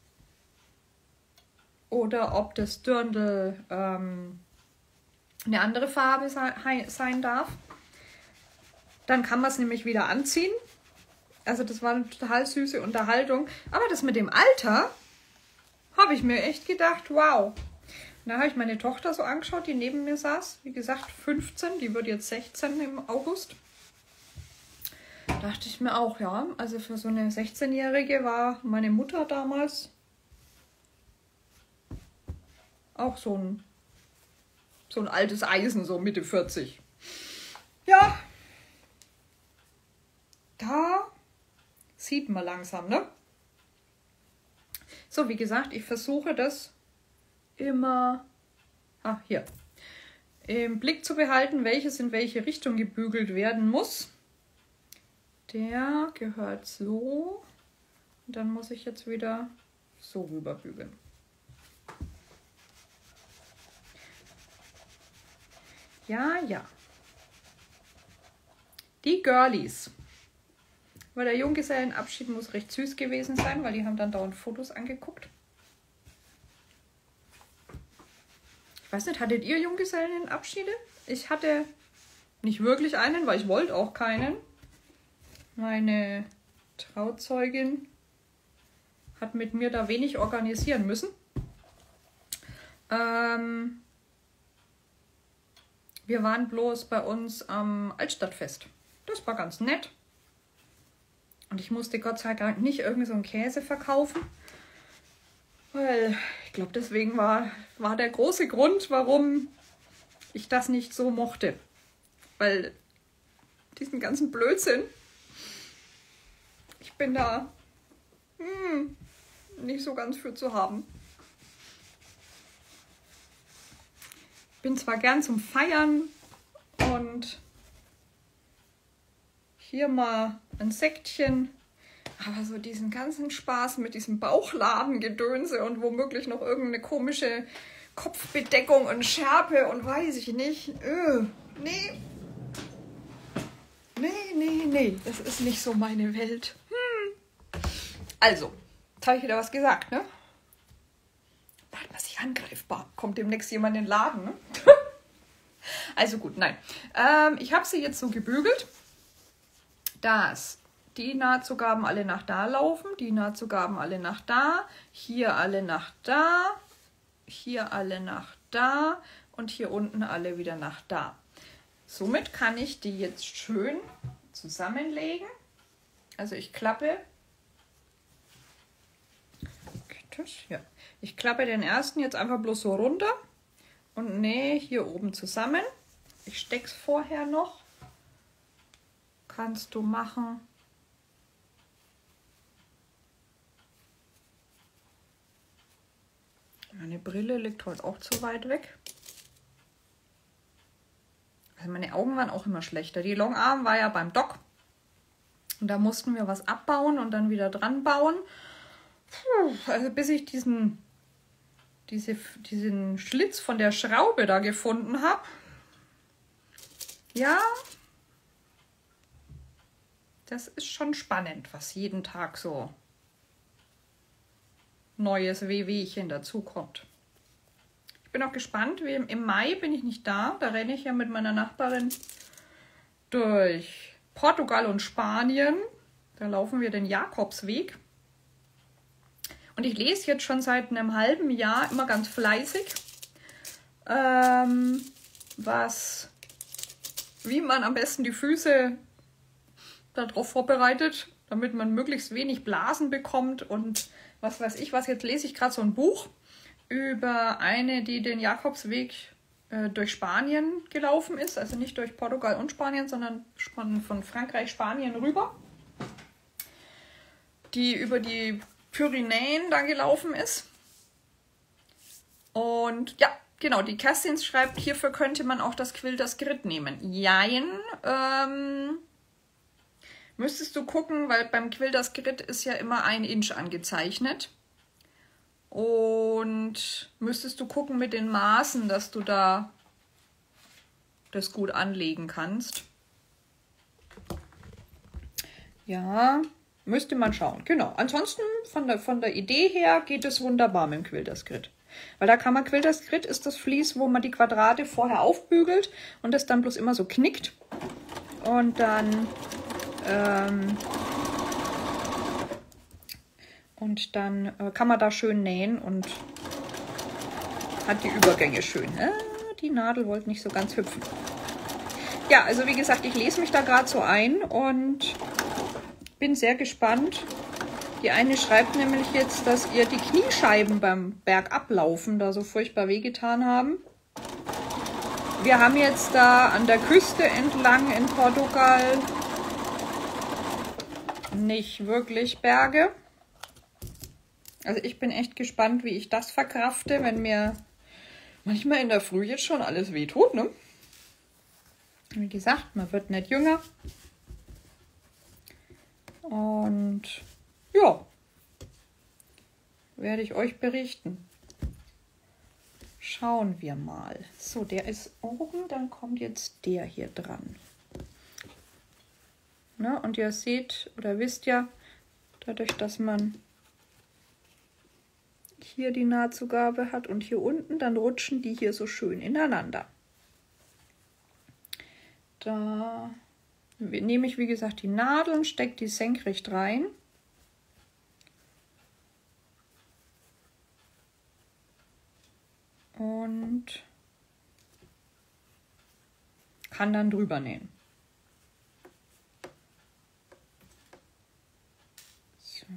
oder ob das Dirndl ähm, eine andere Farbe sei, sein darf. Dann kann man es nämlich wieder anziehen. Also das war eine total süße Unterhaltung. Aber das mit dem Alter habe ich mir echt gedacht, wow. Und da habe ich meine Tochter so angeschaut, die neben mir saß. Wie gesagt, fünfzehn, die wird jetzt sechzehn im August. Da dachte ich mir auch, ja, also für so eine sechzehnjährige war meine Mutter damals auch so ein, so ein altes Eisen, so Mitte vierzig. Ja, da sieht man langsam, ne? So, wie gesagt, ich versuche das immer ah, hier, im Blick zu behalten, welches in welche Richtung gebügelt werden muss. Der gehört so. Und dann muss ich jetzt wieder so rüberbügeln. Ja, ja. Die Girlies. Weil der Junggesellenabschied muss recht süß gewesen sein, weil die haben dann dauernd Fotos angeguckt. Ich weiß nicht, hattet ihr Junggesellenabschiede? Ich hatte nicht wirklich einen, weil ich wollte auch keinen. Meine Trauzeugin hat mit mir da wenig organisieren müssen. Ähm, wir waren bloß bei uns am Altstadtfest. Das war ganz nett. Und ich musste Gott sei Dank nicht irgendwie so einen Käse verkaufen. Weil ich glaube, deswegen war, war der große Grund, warum ich das nicht so mochte. Weil diesen ganzen Blödsinn, ich bin da hm, nicht so ganz für zu haben. Bin zwar gern zum Feiern und hier mal ein Sektchen, aber so diesen ganzen Spaß mit diesem Bauchlabengedönse und womöglich noch irgendeine komische Kopfbedeckung und Schärpe und weiß ich nicht. Öh, nee. Nee, nee, nee. Das ist nicht so meine Welt. Hm. Also, jetzt habe ich wieder was gesagt, ne? Macht man sich angreifbar. Kommt demnächst jemand in den Laden, ne? Also gut, nein. Ähm, ich habe sie jetzt so gebügelt, dass die Nahtzugaben alle nach da laufen, die Nahtzugaben alle nach da, hier alle nach da, hier alle nach da und hier unten alle wieder nach da. Somit kann ich die jetzt schön zusammenlegen. Also ich klappe, geht das? Ja. Ich klappe den ersten jetzt einfach bloß so runter und nähe hier oben zusammen. Ich stecke es vorher noch. Kannst du machen. Meine Brille liegt heute auch zu weit weg. Also meine Augen waren auch immer schlechter. Die Longarm war ja beim Doc. Und da mussten wir was abbauen und dann wieder dran bauen. Puh, also bis ich diesen, diese, diesen Schlitz von der Schraube da gefunden habe. Ja, das ist schon spannend, was jeden Tag so neues Wehwehchen dazukommt. Ich bin auch gespannt, wie im Mai bin ich nicht da. Da renne ich ja mit meiner Nachbarin durch Portugal und Spanien. Da laufen wir den Jakobsweg. Und ich lese jetzt schon seit einem halben Jahr immer ganz fleißig, ähm, was, wie man am besten die Füße darauf vorbereitet, damit man möglichst wenig Blasen bekommt und was weiß ich was. Jetzt lese ich gerade so ein Buch über eine, die den Jakobsweg äh, durch Spanien gelaufen ist. Also nicht durch Portugal und Spanien, sondern von, von Frankreich, Spanien rüber. Die über die Pyrenäen da gelaufen ist. Und ja, genau, die Kerstin schreibt, hierfür könnte man auch das Quilters Grid nehmen. Jein, ähm... müsstest du gucken, weil beim Quilters Grid ist ja immer ein Inch angezeichnet. Und müsstest du gucken mit den Maßen, dass du da das gut anlegen kannst. Ja, müsste man schauen. Genau. Ansonsten von der, von der Idee her geht es wunderbar mit dem Quilters Grid. Weil da kann man, Quilters Grid ist das Vlies, wo man die Quadrate vorher aufbügelt und das dann bloß immer so knickt. Und dann Ähm, und dann äh, kann man da schön nähen und hat die Übergänge schön. Äh, die Nadel wollte nicht so ganz hüpfen. Ja, also wie gesagt, ich lese mich da gerade so ein und bin sehr gespannt. Die eine schreibt nämlich jetzt, dass ihr die Kniescheiben beim Bergablaufen da so furchtbar wehgetan haben. Wir haben jetzt da an der Küste entlang in Portugal nicht wirklich Berge. Also ich bin echt gespannt, wie ich das verkrafte, wenn mir manchmal in der Früh jetzt schon alles wehtut, ne? Wie gesagt, man wird nicht jünger. Und ja, werde ich euch berichten. Schauen wir mal. So, der ist oben, dann kommt jetzt der hier dran. Ne? Und ihr seht oder wisst ja, dadurch, dass man hier die Nahtzugabe hat und hier unten, dann rutschen die hier so schön ineinander. Da nehme ich, wie gesagt, die Nadel und stecke die senkrecht rein. Und kann dann drüber nähen. So.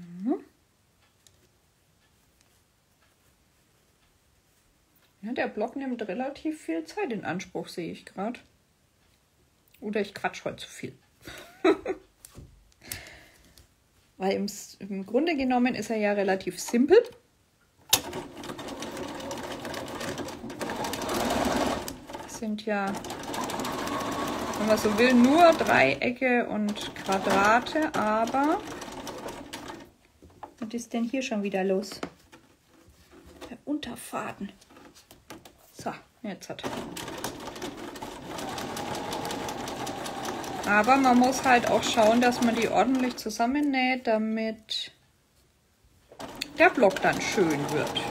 Ja, der Block nimmt relativ viel Zeit in Anspruch, sehe ich gerade. Oder ich quatsch heute zu viel. Weil im, im Grunde genommen ist er ja relativ simpel. Sind ja, wenn man so will, nur Dreiecke und Quadrate, aber was ist denn hier schon wieder los? Der Unterfaden. So, jetzt hat. Aber man muss halt auch schauen, dass man die ordentlich zusammennäht, damit der Block dann schön wird.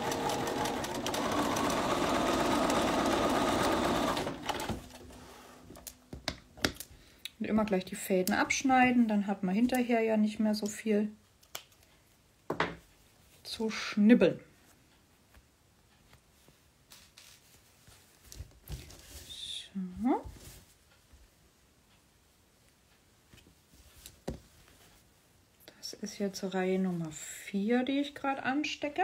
Und immer gleich die Fäden abschneiden, dann hat man hinterher ja nicht mehr so viel zu schnibbeln. So. Das ist jetzt Reihe Nummer vier, die ich gerade anstecke.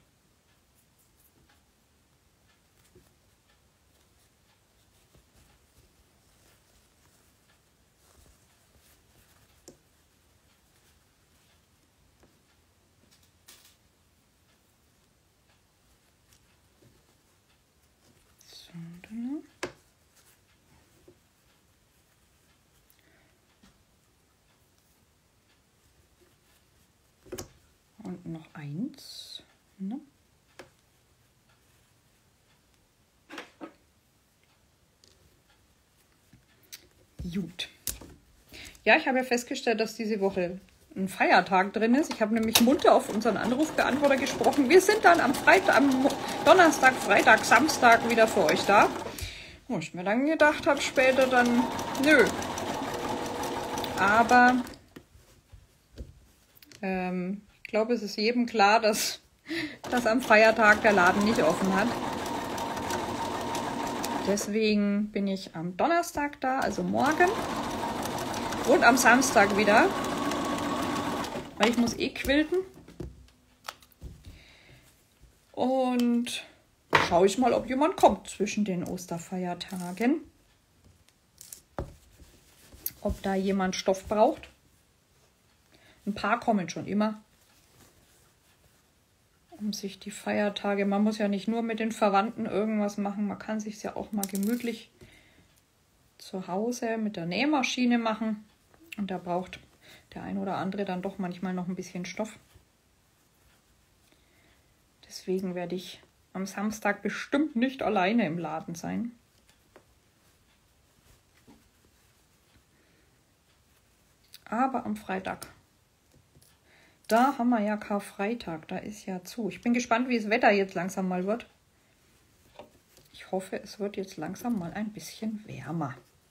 Und noch eins. Ne? Gut. Ja, ich habe ja festgestellt, dass diese Woche ein Feiertag drin ist. Ich habe nämlich munter auf unseren Anrufbeantworter gesprochen. Wir sind dann am Freitag, am Donnerstag, Freitag, Samstag wieder für euch da. Wo ich mir dann gedacht habe, später dann, nö. Aber ähm, ich glaube, es ist jedem klar, dass, dass am Feiertag der Laden nicht offen hat. Deswegen bin ich am Donnerstag da, also morgen. Und am Samstag wieder. Weil ich muss eh quilten. Und schaue ich mal, ob jemand kommt zwischen den Osterfeiertagen. Ob da jemand Stoff braucht. Ein paar kommen schon immer. Um sich die Feiertage, man muss ja nicht nur mit den Verwandten irgendwas machen, man kann sich ja auch mal gemütlich zu Hause mit der Nähmaschine machen. Und da braucht der ein oder andere dann doch manchmal noch ein bisschen Stoff. Deswegen werde ich am Samstag bestimmt nicht alleine im Laden sein. Aber am Freitag, da haben wir ja Karfreitag, da ist ja zu. Ich bin gespannt, wie das Wetter jetzt langsam mal wird. Ich hoffe, es wird jetzt langsam mal ein bisschen wärmer.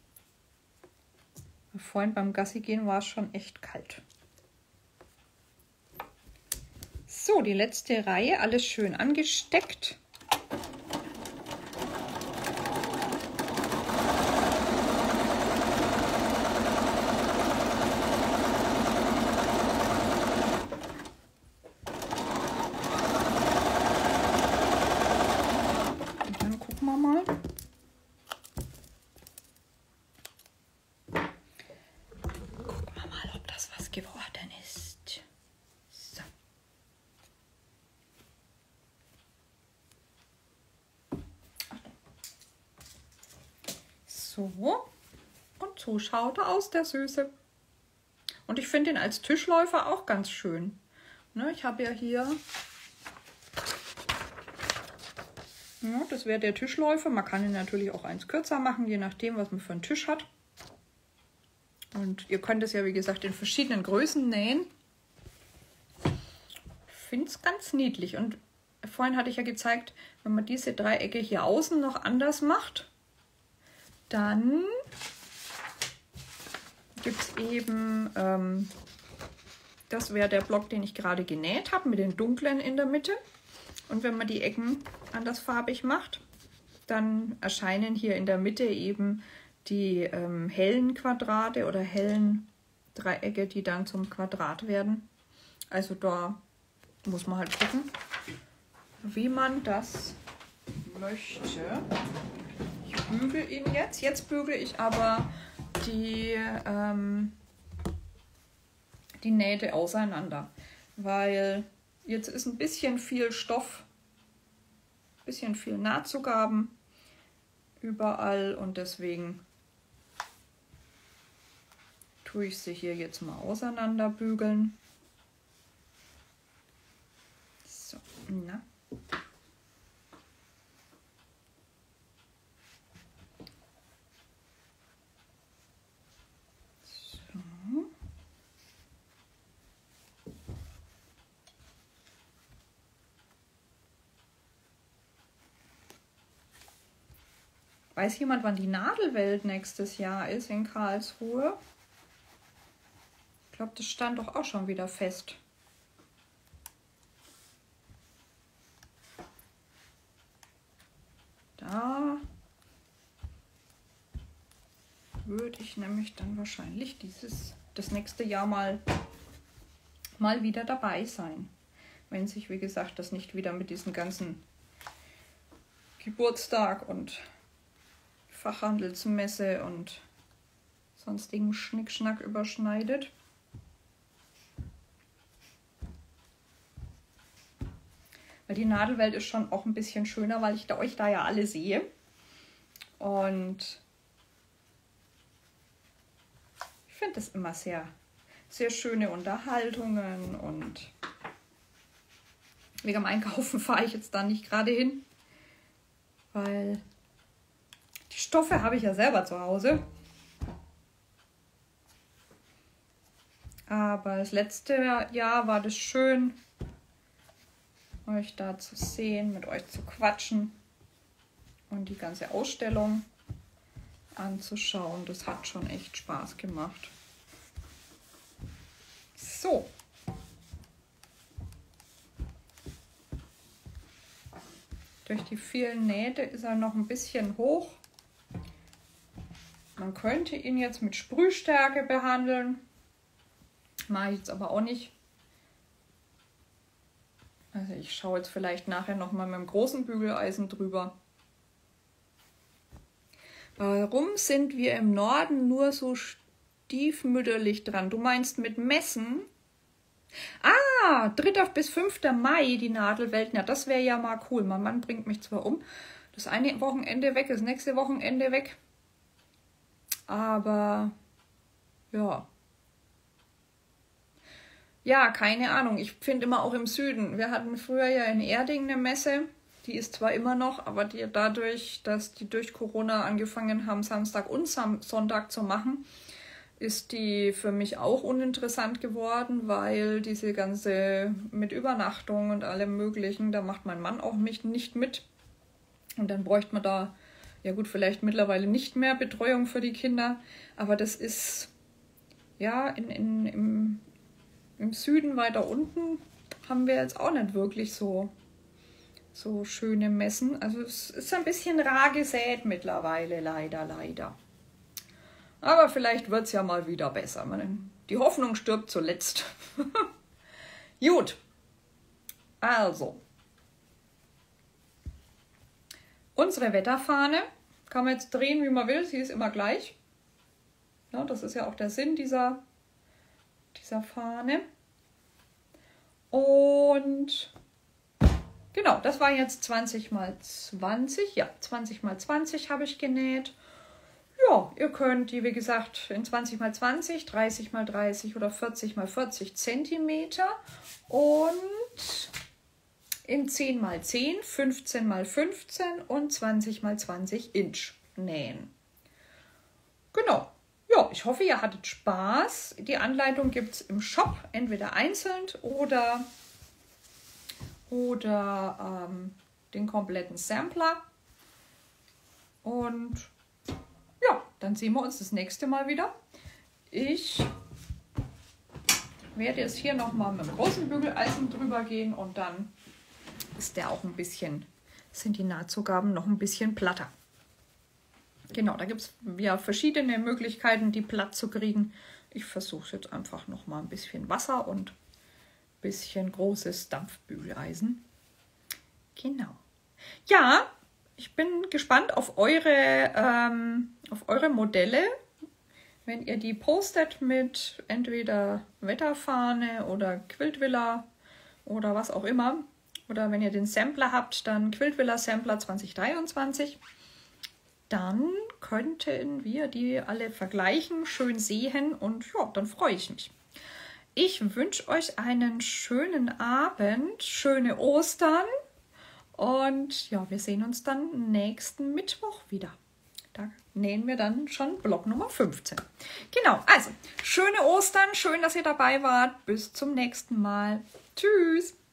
Vorhin beim Gassi gehen war es schon echt kalt. So, die letzte Reihe, alles schön angesteckt. Und dann gucken wir mal. Gucken wir mal, ob das was geworden ist. So. So, und so schaut er aus, der Süße. Und ich finde ihn als Tischläufer auch ganz schön. Ne, ich habe ja hier Ja, das wäre der Tischläufer. Man kann ihn natürlich auch eins kürzer machen, je nachdem, was man für einen Tisch hat. Und ihr könnt es ja, wie gesagt, in verschiedenen Größen nähen. Ich finde es ganz niedlich. Und vorhin hatte ich ja gezeigt, wenn man diese Dreiecke hier außen noch anders macht, dann gibt es eben, ähm, das wäre der Block, den ich gerade genäht habe, mit den dunklen in der Mitte. Und wenn man die Ecken andersfarbig macht, dann erscheinen hier in der Mitte eben die ähm, hellen Quadrate oder hellen Dreiecke, die dann zum Quadrat werden. Also da muss man halt gucken, wie man das möchte. Ich bügel ihn jetzt. Jetzt bügele ich aber die, ähm, die Nähte auseinander, weil jetzt ist ein bisschen viel Stoff, ein bisschen viel Nahtzugaben überall und deswegen tue ich sie hier jetzt mal auseinander bügeln. So, na. So. Weiß jemand, wann die Nadelwelt nächstes Jahr ist in Karlsruhe? Ich glaube, das stand doch auch schon wieder fest. Da würde ich nämlich dann wahrscheinlich dieses, das nächste Jahr mal, mal wieder dabei sein. Wenn sich, wie gesagt, das nicht wieder mit diesem ganzen Geburtstag und Fachhandelsmesse und sonstigen Schnickschnack überschneidet. Weil die Nadelwelt ist schon auch ein bisschen schöner, weil ich da euch da ja alle sehe. Und ich finde das immer sehr, sehr schöne Unterhaltungen. Und wegen dem Einkaufen fahre ich jetzt da nicht gerade hin, weil die Stoffe habe ich ja selber zu Hause. Aber das letzte Jahr war das schön, euch da zu sehen, mit euch zu quatschen und die ganze Ausstellung anzuschauen. Das hat schon echt Spaß gemacht. So. Durch die vielen Nähte ist er noch ein bisschen hoch. Man könnte ihn jetzt mit Sprühstärke behandeln. Mache ich jetzt aber auch nicht. Also ich schaue jetzt vielleicht nachher nochmal mit dem großen Bügeleisen drüber. Warum sind wir im Norden nur so stiefmütterlich dran? Du meinst mit Messen? Ah, dritter bis fünfter Mai, die Nadelwelt. Na, das wäre ja mal cool. Mein Mann bringt mich zwar um. Das eine Wochenende weg, das nächste Wochenende weg. Aber ja. Ja, keine Ahnung. Ich finde immer auch im Süden. Wir hatten früher ja in Erding eine Messe. Die ist zwar immer noch, aber die, dadurch, dass die durch Corona angefangen haben, Samstag und Sam Sonntag zu machen, ist die für mich auch uninteressant geworden, weil diese ganze mit Übernachtung und allem Möglichen, da macht mein Mann auch mich nicht mit. Und dann bräuchte man da, ja gut, vielleicht mittlerweile nicht mehr Betreuung für die Kinder. Aber das ist, ja, in, in, im, im Süden weiter unten haben wir jetzt auch nicht wirklich so, so schöne Messen. Also es ist ein bisschen rar gesät mittlerweile, leider, leider. Aber vielleicht wird es ja mal wieder besser. Die Hoffnung stirbt zuletzt. Gut. Also. Unsere Wetterfahne kann man jetzt drehen, wie man will. Sie ist immer gleich. Ja, das ist ja auch der Sinn dieser, dieser Fahne. Und genau, das war jetzt zwanzig mal zwanzig. Ja, zwanzig mal zwanzig habe ich genäht. Ja, ihr könnt die, wie gesagt, in zwanzig mal zwanzig, dreißig mal dreißig oder vierzig mal vierzig Zentimeter. Und in zehn mal zehn, fünfzehn mal fünfzehn und zwanzig mal zwanzig Inch nähen. Genau. Ja, ich hoffe, ihr hattet Spaß. Die Anleitung gibt es im Shop, entweder einzeln oder, oder ähm, den kompletten Sampler. Und ja, dann sehen wir uns das nächste Mal wieder. Ich werde jetzt hier nochmal mit dem großen Bügeleisen drüber gehen und dann ist der auch ein bisschen, sind die Nahtzugaben noch ein bisschen platter. Genau, da gibt es ja verschiedene Möglichkeiten, die platt zu kriegen. Ich versuche jetzt einfach noch mal ein bisschen Wasser und ein bisschen großes Dampfbügeleisen. Genau. Ja, ich bin gespannt auf eure, ähm, auf eure Modelle. Wenn ihr die postet mit entweder Wetterfahne oder Quiltvilla oder was auch immer. Oder wenn ihr den Sampler habt, dann Quiltvilla Sampler zwanzig dreiundzwanzig. Dann könnten wir die alle vergleichen, schön sehen und ja, dann freue ich mich. Ich wünsche euch einen schönen Abend, schöne Ostern und ja, wir sehen uns dann nächsten Mittwoch wieder. Da nähen wir dann schon Block Nummer fünfzehn. Genau, also schöne Ostern, schön, dass ihr dabei wart. Bis zum nächsten Mal. Tschüss!